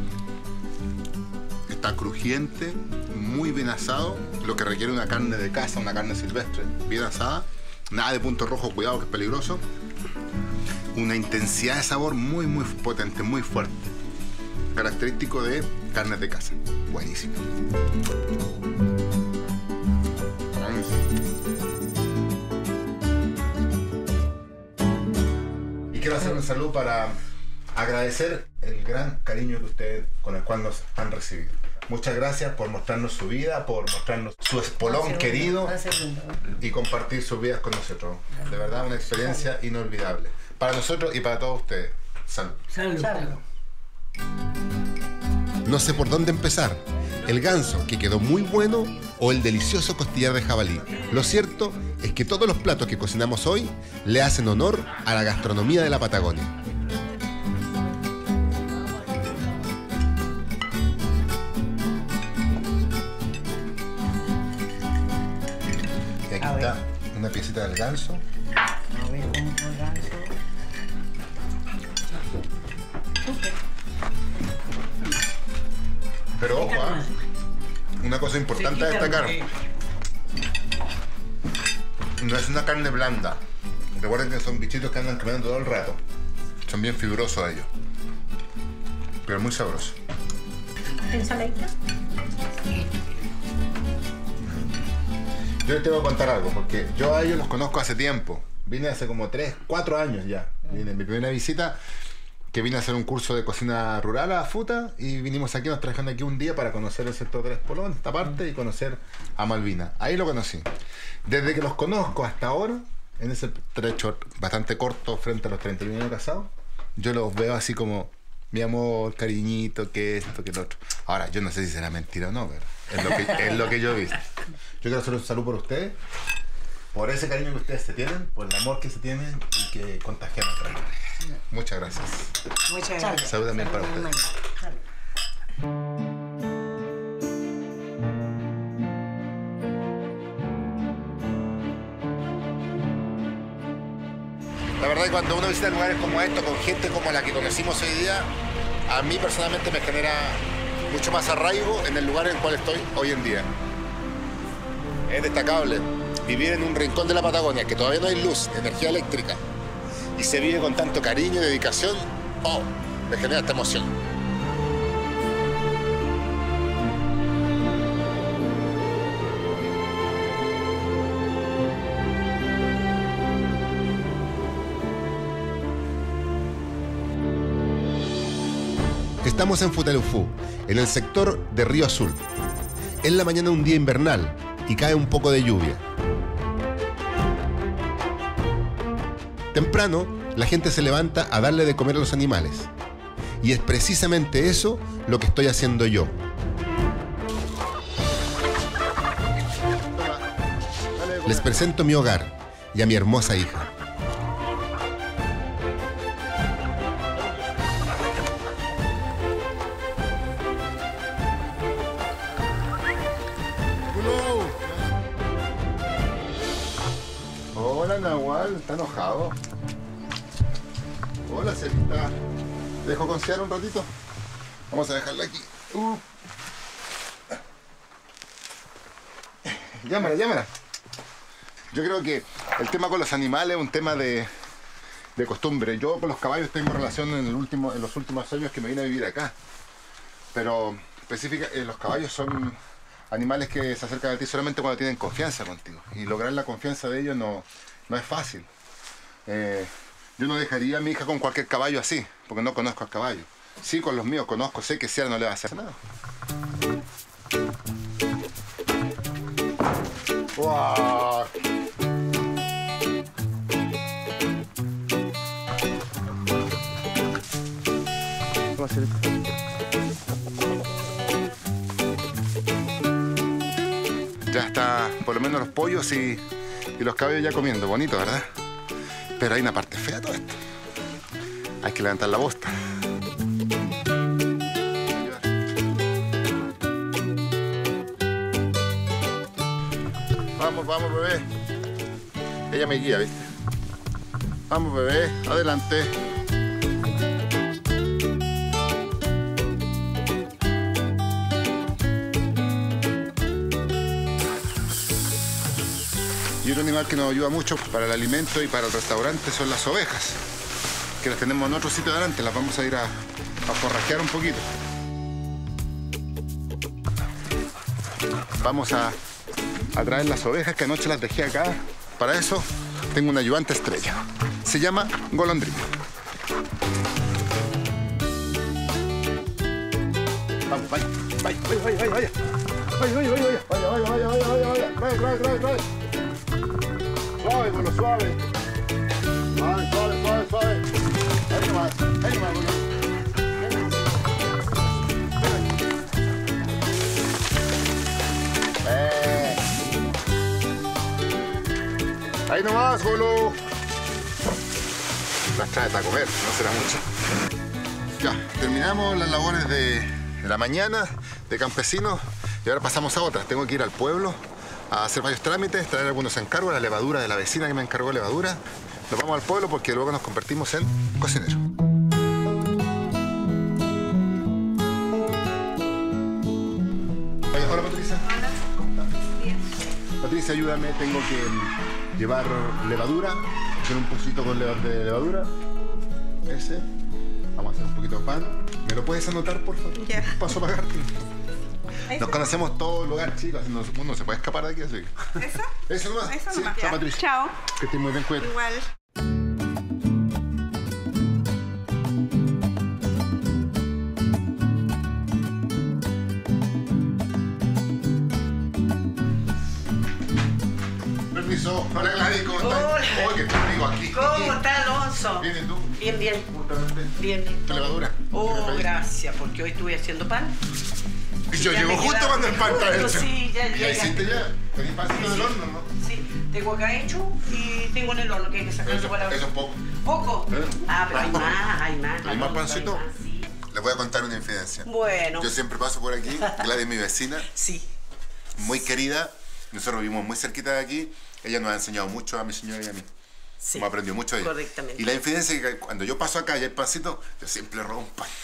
Speaker 2: Está crujiente, muy bien asado, lo que requiere una carne de casa, una carne silvestre, bien asada. Nada de punto rojo, cuidado que es peligroso. Una intensidad de sabor muy, muy potente, muy fuerte. Característico de carnes de casa. Buenísimo. Y quiero hacer un saludo para agradecer el gran cariño que ustedes con el cual nos han recibido. Muchas gracias por mostrarnos su vida, por mostrarnos su espolón querido y compartir sus vidas con nosotros. De verdad, una experiencia inolvidable. Para nosotros y para todos ustedes. Salud.
Speaker 13: Salud.
Speaker 2: No sé por dónde empezar. El ganso, que quedó muy bueno, o el delicioso costillar de jabalí. Lo cierto es que todos los platos que cocinamos hoy le hacen honor a la gastronomía de la Patagonia. Y aquí está una piecita del ganso.
Speaker 14: A ver cómo fue el ganso.
Speaker 2: Pero ojo, una cosa importante a destacar. No es una carne blanda. Recuerden que son bichitos que andan caminando todo el rato. Son bien fibrosos ellos. Pero muy sabrosos.
Speaker 14: ¿Ensaladita?
Speaker 2: Yo les tengo que contar algo, porque yo a ellos los conozco hace tiempo. Vine hace como 3, 4 años ya. Vine en mi primera visita, que vine a hacer un curso de cocina rural a Futa, y vinimos aquí, nos trajeron aquí un día para conocer el sector del Espolón, esta parte, y conocer a Malvina. Ahí lo conocí. Desde que los conozco hasta ahora, en ese trecho bastante corto frente a los 31 años casados, yo los veo así como mi amor, cariñito, que esto, que lo otro. Ahora, yo no sé si será mentira o no, pero es lo que yo he visto. Yo quiero hacer un saludo por ustedes, por ese cariño que ustedes se tienen, por el amor que se tienen y que contagian a otros. Muchas gracias.
Speaker 14: Muchas gracias.
Speaker 2: Salud también para ustedes. La verdad es que cuando uno visita lugares como estos, con gente como la que conocimos hoy día, a mí personalmente me genera mucho más arraigo en el lugar en el cual estoy hoy en día. Es destacable vivir en un rincón de la Patagonia que todavía no hay luz, energía eléctrica, y se vive con tanto cariño y dedicación. Oh, me genera esta emoción. Estamos en Futalufú, en el sector de Río Azul. Es la mañana de un día invernal y cae un poco de lluvia. Temprano, la gente se levanta a darle de comer a los animales. Y es precisamente eso lo que estoy haciendo yo. Les presento mi hogar y a mi hermosa hija.
Speaker 1: Hola, Nahual, ¿está enojado? Hola, Celita. ¿Te dejo confiar un ratito? Vamos a dejarla aquí. Llámala. Yo creo que el tema con los animales es un tema de costumbre. Yo con los caballos tengo relación en los últimos años que me vine a vivir acá. Pero los caballos son animales que se acercan a ti solamente cuando tienen confianza contigo. Y lograr la confianza de ellos no es fácil. Yo no dejaría a mi hija con cualquier caballo así, porque no conozco al caballo. Sí, con los míos conozco, sé que Ciara no le va a hacer nada. ¡Wow! ¿Cómo hacer esto? Ya está, por lo menos los pollos y los caballos ya comiendo. Bonito, ¿verdad? Pero hay una parte fea de todo esto. Hay que levantar la bosta. Vamos, bebé. Ella me guía, ¿viste? Vamos, bebé, adelante. Y otro animal que nos ayuda mucho para el alimento y para el restaurante son las ovejas, que las tenemos en otro sitio adelante. Las vamos a ir a forrajear un poquito. Vamos a traer las ovejas que anoche las dejé acá. Para eso tengo una ayudante estrella. Se llama Golondrina. Vamos, vaya. Suave, bueno, suave. Suave. Ahí nomás, bueno. Ahí nomás, Golo. Las trae para comer, no será mucho. Ya, terminamos las labores de la mañana de campesinos y ahora pasamos a otras. Tengo que ir al pueblo a hacer varios trámites, traer algunos encargos, la levadura de la vecina que me encargó levadura. Nos vamos al pueblo porque luego nos convertimos en cocineros. Hola, Patricia.
Speaker 14: Hola.
Speaker 1: ¿Cómo estás?
Speaker 14: Bien.
Speaker 1: Patricia, ayúdame, tengo que llevar levadura, hacer un pocito con de levadura. Ese. Vamos a hacer un poquito de pan. ¿Me lo puedes anotar, por favor?
Speaker 14: Ya.
Speaker 1: Paso a pagarte. Nos conocemos todo el lugar, chicos. Uno se puede escapar de aquí, así que...
Speaker 14: ¿Eso?
Speaker 1: Eso nomás.
Speaker 14: Eso
Speaker 1: Sí,
Speaker 14: nomás.
Speaker 1: chao, Patricia.
Speaker 14: Chao.
Speaker 1: Que estés muy bien, cuídate.
Speaker 14: Igual.
Speaker 1: Permiso. Hola, Gladys, ¿cómo estás?
Speaker 13: Hola.
Speaker 1: Oye, que te digo aquí.
Speaker 13: ¿Cómo está, Alonso?
Speaker 1: Bien, ¿y tú?
Speaker 13: Bien.
Speaker 1: ¿Cómo estás?
Speaker 13: Bien.
Speaker 1: ¿Tu levadura?
Speaker 13: Oh, gracias, porque hoy estuve haciendo pan.
Speaker 1: Y yo
Speaker 13: Ya
Speaker 1: llego
Speaker 13: me
Speaker 1: justo
Speaker 13: queda-
Speaker 1: cuando el pan está
Speaker 13: Bueno,
Speaker 1: hecho.
Speaker 13: sí, ya
Speaker 1: ¿Ya
Speaker 13: llega.
Speaker 1: hiciste ya? ¿Tenés pancito del horno, no?
Speaker 13: Sí, tengo acá hecho y tengo en el horno que hay que sacarlo para...
Speaker 1: Eso es poco.
Speaker 13: ¿Poco?
Speaker 1: ¿Eh?
Speaker 13: Ah, pero hay más.
Speaker 1: ¿Hay más pancito?
Speaker 13: Hay más, sí.
Speaker 1: Les voy a contar una infidencia.
Speaker 13: Bueno.
Speaker 1: Yo siempre paso por aquí. Gladys es mi vecina.
Speaker 13: Sí.
Speaker 1: Muy querida. Nosotros vivimos muy cerquita de aquí. Ella nos ha enseñado mucho a mi señora y a mí.
Speaker 13: Sí.
Speaker 1: Hemos aprendido mucho de ella.
Speaker 13: Correctamente.
Speaker 1: Y la infidencia es que cuando yo paso acá y hay pancito, yo siempre le robo un pan.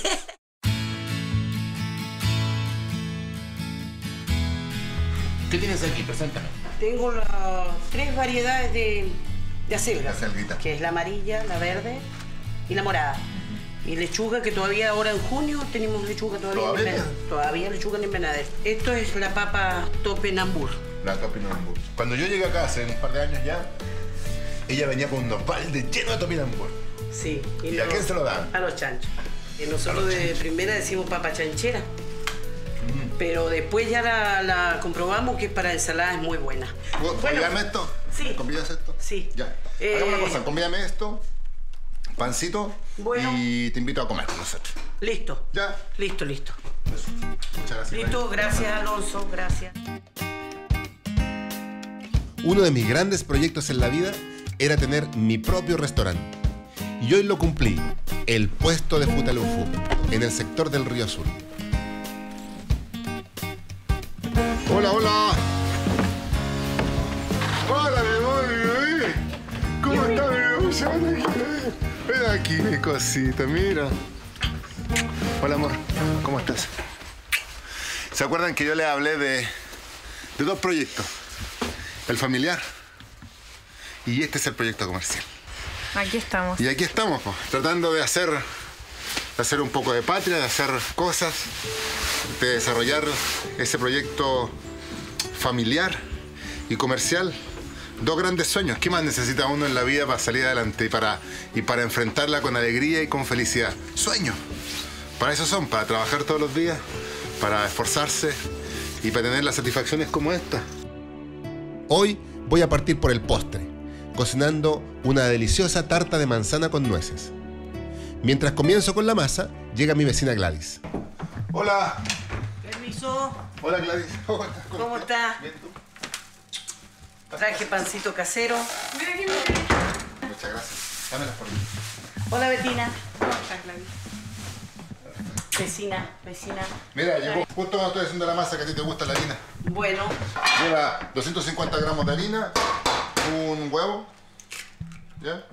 Speaker 1: ¿Qué tienes aquí? Preséntame.
Speaker 13: Tengo las 3 variedades de acelga,
Speaker 1: Acelguita.
Speaker 13: que es la amarilla, la verde y la morada. Y lechuga, que todavía ahora en junio tenemos lechuga todavía.
Speaker 1: ¿Todavía?
Speaker 13: Todavía lechuga en invernadero. Esto es la papa topinambur.
Speaker 1: La topinambur. Cuando yo llegué acá hace un par de años ya, ella venía con un nopal lleno de topinambur.
Speaker 13: Sí.
Speaker 1: ¿Y a quién se lo dan?
Speaker 13: A los chanchos. Y nosotros de primera decimos papa chanchera. Pero después ya la comprobamos que para ensalada es muy buena.
Speaker 1: ¿Puedo llevarme esto?
Speaker 13: Sí.
Speaker 1: ¿Me convidas esto?
Speaker 13: Sí.
Speaker 1: Ya. Hagamos una cosa, convídame esto, pancito,
Speaker 13: bueno,
Speaker 1: y te invito a comer con nosotros.
Speaker 13: Listo.
Speaker 1: ¿Ya?
Speaker 13: Listo.
Speaker 1: Eso. Muchas gracias.
Speaker 13: Listo, gracias Alonso, gracias.
Speaker 2: Uno de mis grandes proyectos en la vida era tener mi propio restaurante. Y hoy lo cumplí, el puesto de Futalufu, en el sector del Río Sur.
Speaker 1: Hola. Hola, mi amor, mi bebé. ¿Cómo está, mi bebé? Ven aquí, mi cosita, mira. Hola, amor. ¿Cómo estás? ¿Se acuerdan que yo les hablé de dos proyectos? El familiar y este es el proyecto comercial.
Speaker 17: Aquí estamos.
Speaker 1: Y aquí estamos, pues, tratando de hacer un poco de patria, de hacer cosas, de desarrollar ese proyecto familiar y comercial. Dos grandes sueños. ¿Qué más necesita uno en la vida para salir adelante y para enfrentarla con alegría y con felicidad? Sueños. Para eso son, para trabajar todos los días, para esforzarse y para tener las satisfacciones como esta.
Speaker 2: Hoy voy a partir por el postre, cocinando una deliciosa tarta de manzana con nueces. Mientras comienzo con la masa, llega mi vecina Gladys.
Speaker 1: Hola.
Speaker 13: Permiso.
Speaker 1: Hola, Gladys.
Speaker 13: ¿Cómo está?
Speaker 1: Bien, ¿tú?
Speaker 13: Traje pancito casero.
Speaker 1: Muchas gracias. Dámelas por mí.
Speaker 13: Hola, Betina. ¿Cómo estás, Gladys? Vecina.
Speaker 1: Mira, llegó justo cuando estoy haciendo la masa que a ti te gusta la harina.
Speaker 13: Bueno.
Speaker 1: Lleva 250 gramos de harina, un huevo, ¿ya?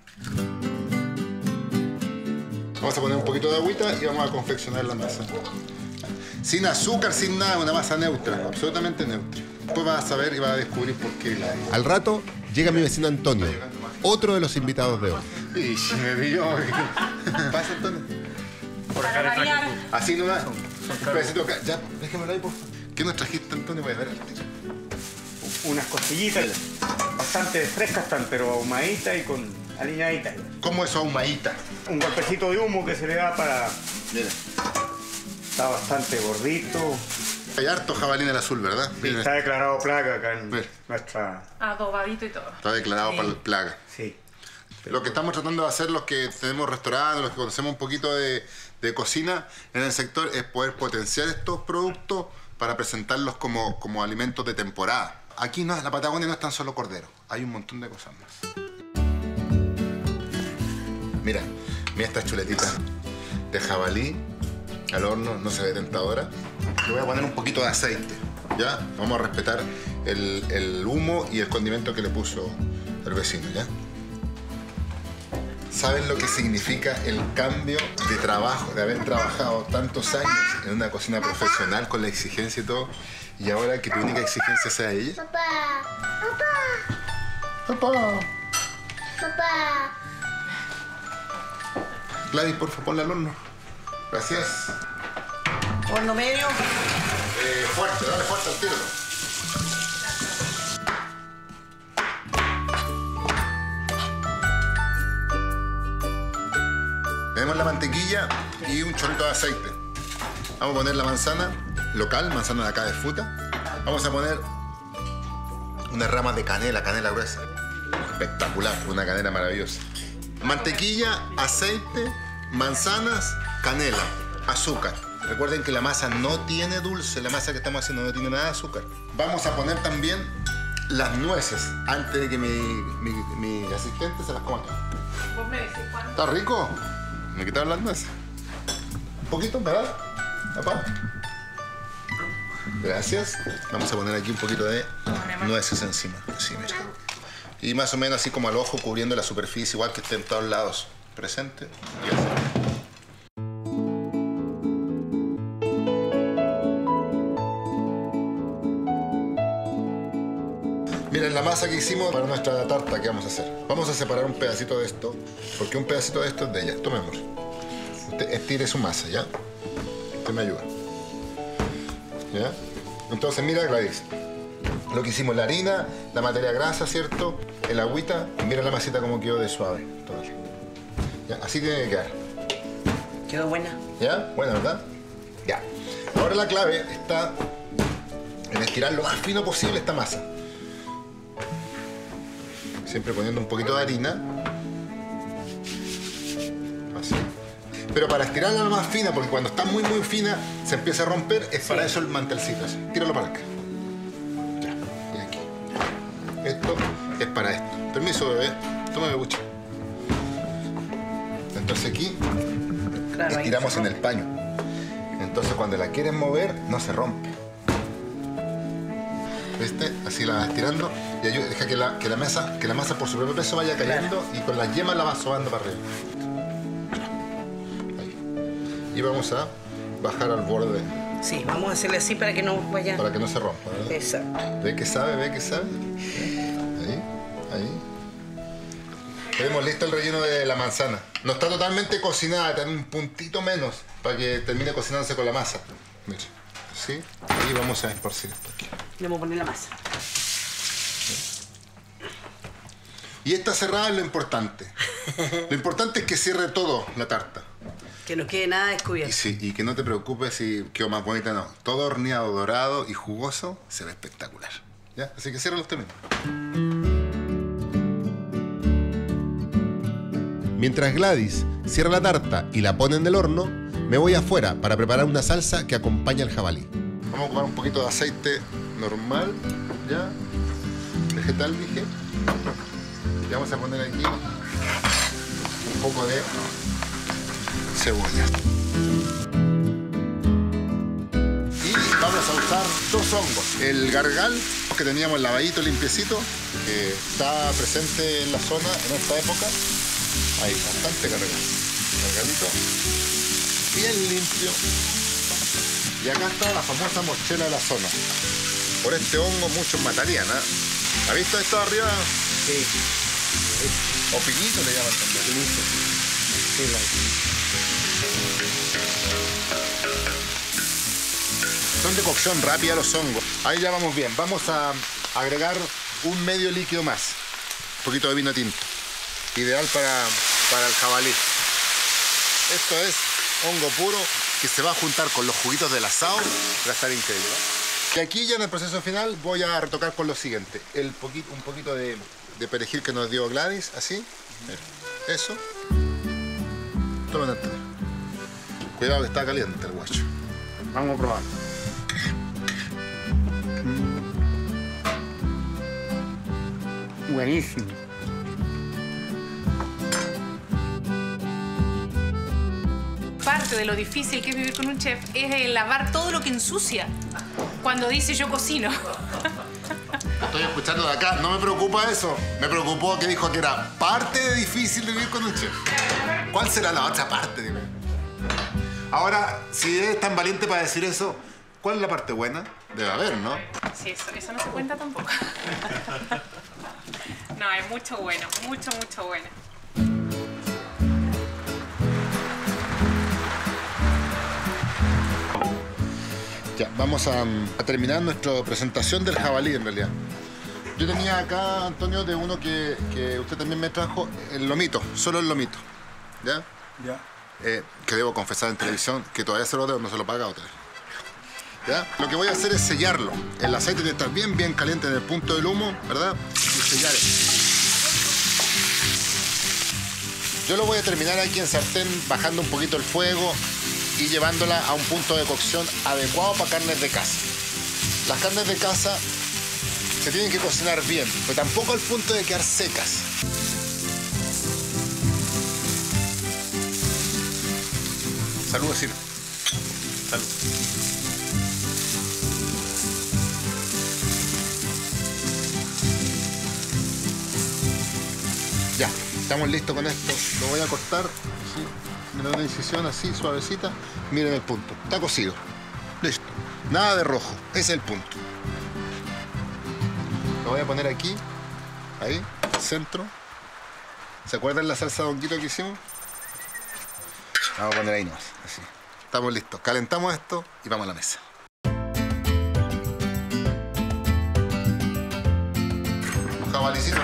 Speaker 1: Vamos a poner un poquito de agüita y vamos a confeccionar la masa. Sin azúcar, sin nada, una masa neutra, absolutamente neutra. Después vas a saber y vas a descubrir por qué.
Speaker 2: Al rato llega mi vecino Antonio, otro de los invitados de hoy.
Speaker 1: Y me pilló. Pasa, Antonio. Así nomás. Un pedacito acá. Ya, déjemelo ahí, por favor. ¿Qué nos trajiste, Antonio? Voy a ver el tiro.
Speaker 7: Unas costillitas bastante frescas están, pero ahumaditas y con aliñaditas.
Speaker 1: ¿Cómo eso ahumadita?
Speaker 7: Un golpecito de humo que se le da para...
Speaker 1: Mira.
Speaker 7: Está bastante gordito.
Speaker 1: Hay harto jabalí en el azul, ¿verdad?
Speaker 7: Sí, está declarado plaga acá en nuestra...
Speaker 17: Adobadito y todo.
Speaker 1: Está declarado para plaga.
Speaker 7: Sí.
Speaker 1: Lo que estamos tratando de hacer los que tenemos restaurantes, los que conocemos un poquito de cocina en el sector, es poder potenciar estos productos para presentarlos como alimentos de temporada. Aquí no, en la Patagonia no es tan solo cordero, hay un montón de cosas más. Mira estas chuletitas de jabalí al horno, no se ve tentadora. Le voy a poner un poquito de aceite, ¿ya? Vamos a respetar el humo y el condimento que le puso el vecino, ¿ya? ¿Saben lo que significa el cambio de trabajo, de haber trabajado tantos años en una cocina profesional con la exigencia y todo, y ahora que tu única exigencia sea ella? Papá. Gladys, por favor, ponla al horno. Gracias.
Speaker 13: ¿Horno medio?
Speaker 1: Fuerte, dale fuerte al tiro. Tenemos la mantequilla y un chorrito de aceite. Vamos a poner la manzana local, manzana de acá de Futa. Vamos a poner unas ramas de canela gruesa. Espectacular, una canela maravillosa. Mantequilla, aceite, manzanas, canela, azúcar. Recuerden que la masa no tiene dulce, la masa que estamos haciendo no tiene nada de azúcar. Vamos a poner también las nueces antes de que mi asistente se las coma todas.
Speaker 17: ¿Vos me decís cuándo?
Speaker 1: ¿Está rico? Me quitaron las nueces. Un poquito, ¿verdad? Papá. Gracias. Vamos a poner aquí un poquito de nueces encima. Sí, mira. Y más o menos así como al ojo, cubriendo la superficie, igual que esté en todos lados presente. Y así. Miren la masa que hicimos para nuestra tarta que vamos a hacer. Vamos a separar un pedacito de esto, porque un pedacito de esto es de ella. Tome, amor. Usted estire su masa, ¿ya? Usted me ayuda. ¿Ya? Entonces, mira, Gladys. Lo que hicimos, la harina, la materia grasa, ¿cierto? El agüita. Mira la masita como quedó de suave. Todo. ¿Ya? Así tiene que quedar.
Speaker 13: Quedó buena.
Speaker 1: ¿Ya? Buena, ¿verdad? Ya. Ahora la clave está en estirar lo más fino posible esta masa. Siempre poniendo un poquito de harina. Así. Pero para estirarla lo más fina, porque cuando está muy fina se empieza a romper, es para eso el mantelcito. Así. Tíralo para acá. Ya, y aquí. Esto es para esto. Permiso, bebé. Toma, bebucha. Entonces aquí estiramos en el paño. Entonces cuando la quieres mover, no se rompe. ¿Viste? Así la vas estirando y ayuda, deja que la masa por su propio peso vaya cayendo y con las yemas la vas sobando para arriba. Ahí. Y vamos a bajar al borde.
Speaker 13: Sí, vamos a hacerle así para que no vaya...
Speaker 1: Para que no se rompa, ¿verdad?
Speaker 13: Exacto.
Speaker 1: ¿Ve que sabe? ¿Ve que sabe? Ahí. Tenemos listo el relleno de la manzana. No está totalmente cocinada, tiene un puntito menos para que termine cocinándose con la masa. Mira, ¿sí? Y vamos a esparcir esto aquí.
Speaker 13: Le vamos a poner la masa.
Speaker 1: Y esta cerrada es lo importante. Lo importante es que cierre todo la tarta.
Speaker 13: Que no quede nada descubierto.
Speaker 1: Y que no te preocupes si quedó más bonita, no. Todo horneado, dorado y jugoso, se ve espectacular. ¿Ya? Así que cierra los términos.
Speaker 2: Mientras Gladys cierra la tarta y la pone en el horno, me voy afuera para preparar una salsa que acompaña al jabalí.
Speaker 1: Vamos a ocupar un poquito de aceite normal, ¿ya? Vegetal, dije. Y vamos a poner aquí un poco de cebolla. Y vamos a usar 2 hongos. El gargal, que teníamos lavadito, limpiecito, que está presente en la zona en esta época. Ahí, bastante gargalito. Bien limpio. Y acá está la famosa mochela de la zona. Por este hongo muchos matarían, ¿eh? ¿Ha visto esto arriba?
Speaker 7: Sí.
Speaker 1: O piñito le llaman también.
Speaker 7: Piñito. Sí,
Speaker 1: Son de cocción rápida los hongos. Ahí ya vamos bien. Vamos a agregar un medio líquido más. Un poquito de vino tinto. Ideal para el jabalí. Esto es hongo puro que se va a juntar con los juguitos del asado. Va a estar increíble. Y aquí ya en el proceso final voy a retocar con lo siguiente. Un poquito de perejil que nos dio Gladys, así. Eso. Tomen esto. Cuidado que está caliente el guacho.
Speaker 7: Vamos a probar. Buenísimo.
Speaker 17: Parte de lo difícil que es vivir con un chef es el lavar todo lo que ensucia cuando dice yo cocino.
Speaker 1: Estoy escuchando de acá, no me preocupa eso. Me preocupó que dijo que era parte de difícil de vivir con un chef. ¿Cuál será la otra parte? Dime. Ahora, si eres tan valiente para decir eso, ¿cuál es la parte buena? Debe haber, ¿no?
Speaker 17: Sí, eso no se cuenta tampoco. No, hay mucho bueno, mucho bueno.
Speaker 1: Ya, vamos a terminar nuestra presentación del jabalí en realidad. Yo tenía acá, Antonio, de uno que usted también me trajo, el lomito, solo el lomito. ¿Ya?
Speaker 7: Ya.
Speaker 1: Que debo confesar en televisión que todavía se lo debo, no se lo paga otra vez. ¿Ya? Lo que voy a hacer es sellarlo. El aceite tiene que estar bien caliente en el punto del humo, ¿verdad? Y sellar. Yo lo voy a terminar aquí en sartén, bajando un poquito el fuego y llevándola a un punto de cocción adecuado para carnes de caza. Las carnes de caza se tienen que cocinar bien, pero tampoco al punto de quedar secas. Salud, vecino. Salud. Ya, estamos listos con esto. Lo voy a cortar. ¿Sí? Miren una incisión así, suavecita. Miren el punto. Está cocido. Listo. Nada de rojo. Ese es el punto. Lo voy a poner aquí. Ahí. Centro. ¿Se acuerdan la salsa de honguito que hicimos? Vamos a poner ahí nomás. Así. Estamos listos. Calentamos esto y vamos a la mesa. Un jabalicito.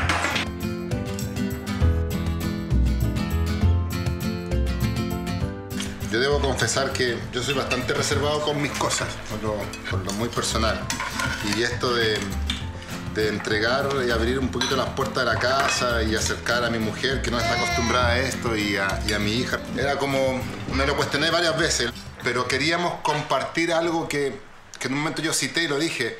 Speaker 1: Yo debo confesar que yo soy bastante reservado con mis cosas, por lo muy personal. Y esto de
Speaker 2: de entregar y abrir un poquito las puertas de la casa y acercar a mi mujer, que no está acostumbrada a esto, y a mi hija. Era como, me lo cuestioné varias veces, pero queríamos compartir algo que en un momento yo cité y lo dije.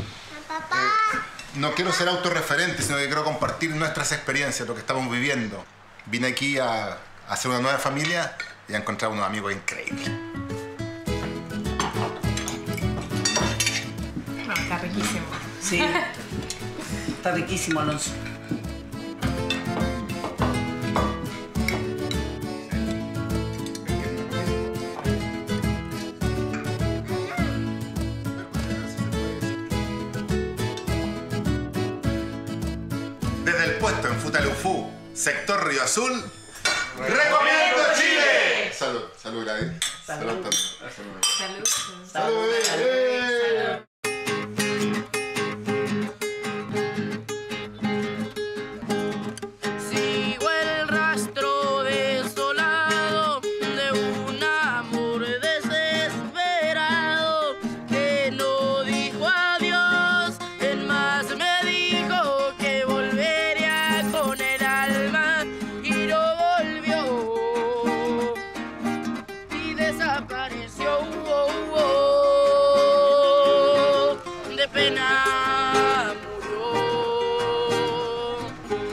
Speaker 2: No quiero ser autorreferente, sino que quiero compartir nuestras experiencias, lo que estamos viviendo. Vine aquí a hacer una nueva familia y a encontrar unos amigos increíbles.
Speaker 17: No, está riquísimo.
Speaker 13: Sí, está riquísimo, Alonso.
Speaker 2: Desde el puesto en Futaleufú, sector Río Azul, ¡recomiendo Chile! Salud, salud, Gladys. Salud.
Speaker 17: Salud.
Speaker 2: Salud.
Speaker 18: Sigo el rastro desolado de un amor desesperado que no dijo adiós, en más me dijo que volvería con el alma y no volvió y desapareció. De pena murió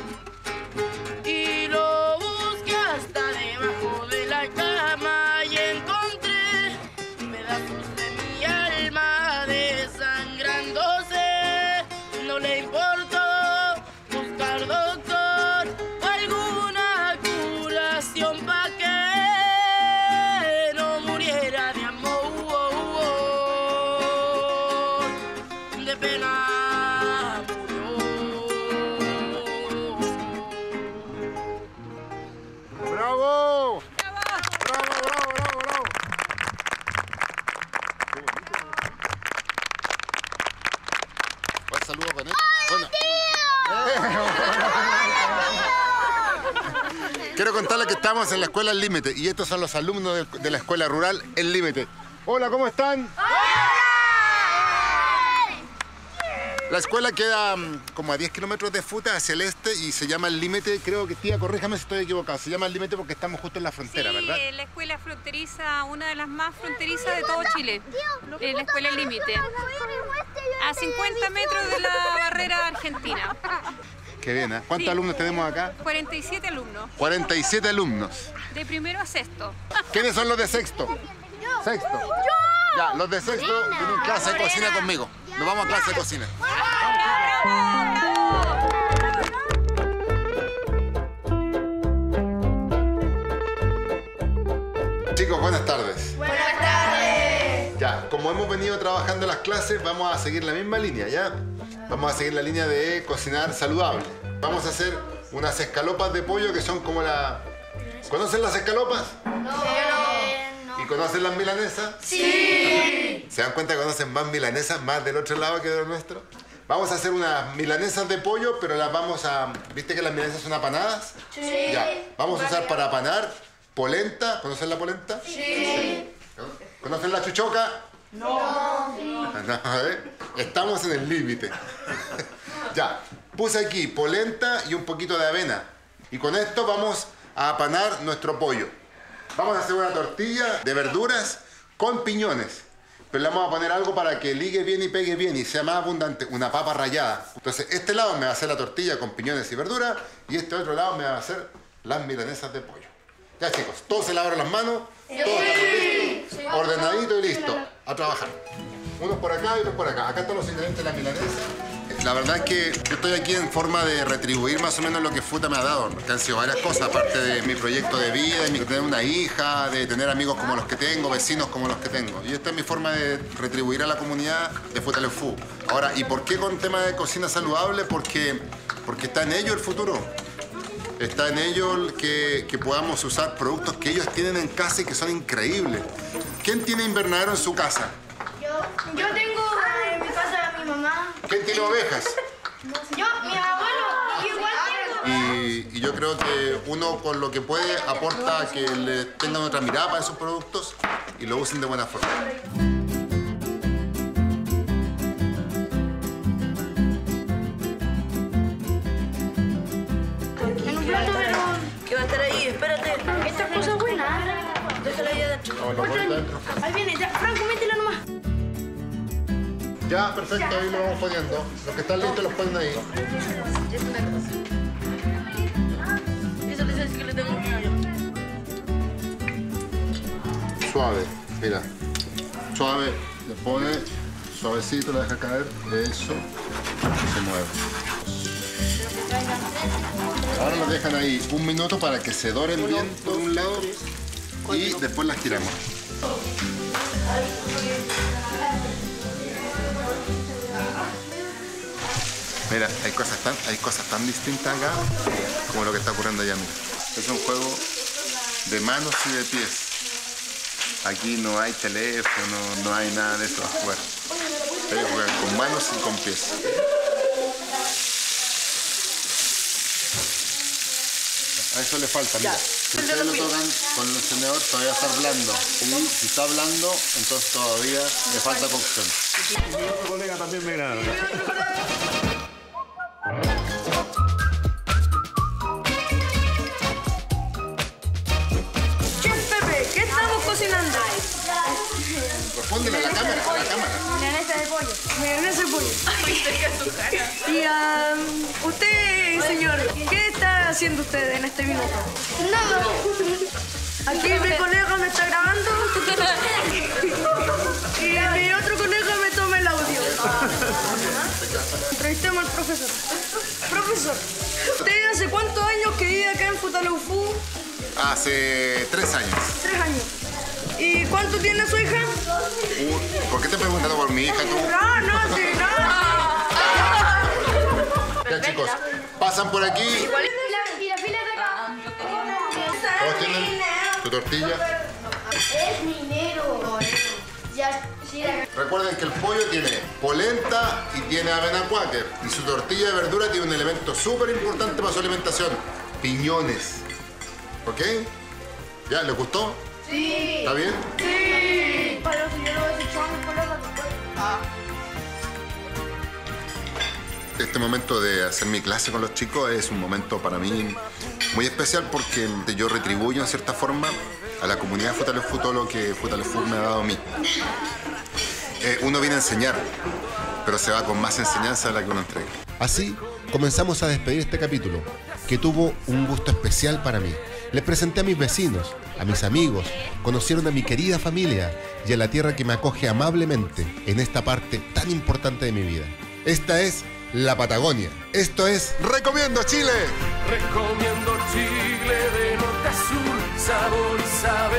Speaker 18: y lo busqué hasta debajo de la cama y encontré pedazos de mi alma desangrándose. No le importó buscar doctor o alguna curación pa' que no muriera de amor. De pena murió.
Speaker 1: ¡Bravo! ¡Bravo! ¿Cuál saludo con él? Bueno. Quiero contarles que estamos en la escuela El Límite y estos son los alumnos de la escuela rural El Límite. Hola, ¿cómo están? La escuela queda como a 10 kilómetros de Futa, hacia el este, y se llama El Límite. Creo que, tía, corríjame si estoy equivocado. Se llama El Límite porque estamos justo en la frontera, ¿verdad?
Speaker 19: Sí, la escuela fronteriza, una de las más fronterizas de todo Chile. La escuela El Límite. A 50 metros de la barrera argentina.
Speaker 2: Qué bien, ¿eh? ¿Cuántos alumnos tenemos acá?
Speaker 19: 47 alumnos.
Speaker 2: 47 alumnos.
Speaker 19: De primero a sexto.
Speaker 2: ¿Quiénes son los de sexto? Sexto. Ya, los de sexto tienen clase de cocina conmigo. Nos vamos a clase de cocina. Chicos, buenas tardes.
Speaker 18: Buenas tardes.
Speaker 2: Ya, como hemos venido trabajando en las clases, vamos a seguir la misma línea, ¿ya? Vamos a seguir la línea de cocinar saludable. Vamos a hacer unas escalopas de pollo que son como la... ¿Conocen las escalopas? ¿Y conocen las milanesas?
Speaker 18: ¡Sí!
Speaker 2: ¿Se dan cuenta que conocen más milanesas, más del otro lado que del nuestro? Vamos a hacer unas milanesas de pollo, pero las vamos a... ¿Viste que las milanesas son apanadas?
Speaker 18: Sí.
Speaker 2: Ya. Vamos a usar para apanar polenta. ¿Conocen la polenta?
Speaker 18: Sí.
Speaker 2: ¿Conocen la chuchoca?
Speaker 18: No.
Speaker 2: No, estamos en el límite. Ya. Puse aquí polenta y un poquito de avena. Y con esto vamos a apanar nuestro pollo. Vamos a hacer una tortilla de verduras con piñones. Pero le vamos a poner algo para que ligue bien y pegue bien y sea más abundante. Una papa rallada. Entonces, este lado me va a hacer la tortilla con piñones y verduras. Y este otro lado me va a hacer las milanesas de pollo. Ya, chicos, todos se lavaron las manos. Todos estamos listos. Ordenadito y listo. A trabajar. Unos por acá y otros por acá. Acá están los ingredientes de la milanesa. La verdad es que yo estoy aquí en forma de retribuir más o menos lo que Futa me ha dado, que han sido varias cosas, aparte de mi proyecto de vida, de tener una hija, de tener amigos como los que tengo, vecinos como los que tengo. Y esta es mi forma de retribuir a la comunidad de Futaleufú. Ahora, ¿y por qué con tema de cocina saludable? Porque está en ello el futuro. Está en ello que podamos usar productos que ellos tienen en casa y que son increíbles. ¿Quién tiene invernadero en su casa?
Speaker 9: Yo tengo en mi casa a mi mamá.
Speaker 2: ¿Quién tiene ovejas?
Speaker 9: Yo, mi abuelo, igual tengo.
Speaker 2: Y yo creo que uno con lo que puede aporta que le tengan otra mirada para esos productos y lo usen de buena forma.
Speaker 1: Con los huevitos dentro.
Speaker 9: Ahí viene, ya, Franco, métela nomás.
Speaker 1: Ya, perfecto, ahí lo vamos poniendo. Los que están listos los ponen ahí.
Speaker 9: Esa licencia que le tengo miedo yo.
Speaker 1: Suave, mira. Suave, le pone, suavecito, le deja caer. Eso. Y se mueve. Ahora lo dejan ahí 1 minuto para que se doren bien por un lado y después las tiramos. Mira, hay cosas tan distintas acá como lo que está ocurriendo allá. Mira. Es un juego de manos y de pies. Aquí no hay teléfono, no hay nada de eso a jugar. Ustedes juegan con manos y con pies. A eso le falta, mira. Si ustedes lo tocan con el encendedor todavía está blando. Y si está blando, entonces todavía le falta cocción.
Speaker 20: Mi otro colega también me graba.
Speaker 9: Chef Pepe, ¿qué estamos cocinando?
Speaker 1: Respóndele a la cámara,
Speaker 9: Milanesa de pollo. Milanesa de pollo. Y usted, señor, ¿qué está haciendo usted en este minuto? Nada. Aquí mi colega me está grabando y mi otro colega me toma el audio. Entrevistemos al profesor. Profesor, ¿usted hace cuántos años que vive acá en Futaleufú?
Speaker 1: Hace 3 años.
Speaker 9: 3 años. ¿Y cuánto tiene su hija?
Speaker 1: ¿Por qué te preguntando por mi hija tú?
Speaker 9: No, sí, no.
Speaker 1: Ya chicos, pasan por aquí.
Speaker 9: Y la fila de acá.
Speaker 1: Todos tienen su tortilla.
Speaker 9: Es minero.
Speaker 1: Recuerden que el pollo tiene polenta y tiene avena quaker. Y su tortilla de verdura tiene un elemento súper importante para su alimentación. Piñones. ¿Ok? ¿Ya? ¿Les gustó?
Speaker 9: Sí.
Speaker 1: ¿Está bien?
Speaker 9: Sí. Pero si yo lo voy a echar a mi colega después.
Speaker 1: Este momento de hacer mi clase con los chicos es un momento para mí muy especial porque yo retribuyo en cierta forma a la comunidad de Futaleufú todo lo que Futaleufú me ha dado a mí. Uno viene a enseñar, pero se va con más enseñanza de la que uno entrega.
Speaker 2: Así comenzamos a despedir este capítulo, que tuvo un gusto especial para mí. Les presenté a mis vecinos, a mis amigos, conocieron a mi querida familia y a la tierra que me acoge amablemente en esta parte tan importante de mi vida. Esta es la Patagonia. Esto es Recomiendo Chile.
Speaker 21: Recomiendo Chile de norte a sur, sabor y saber.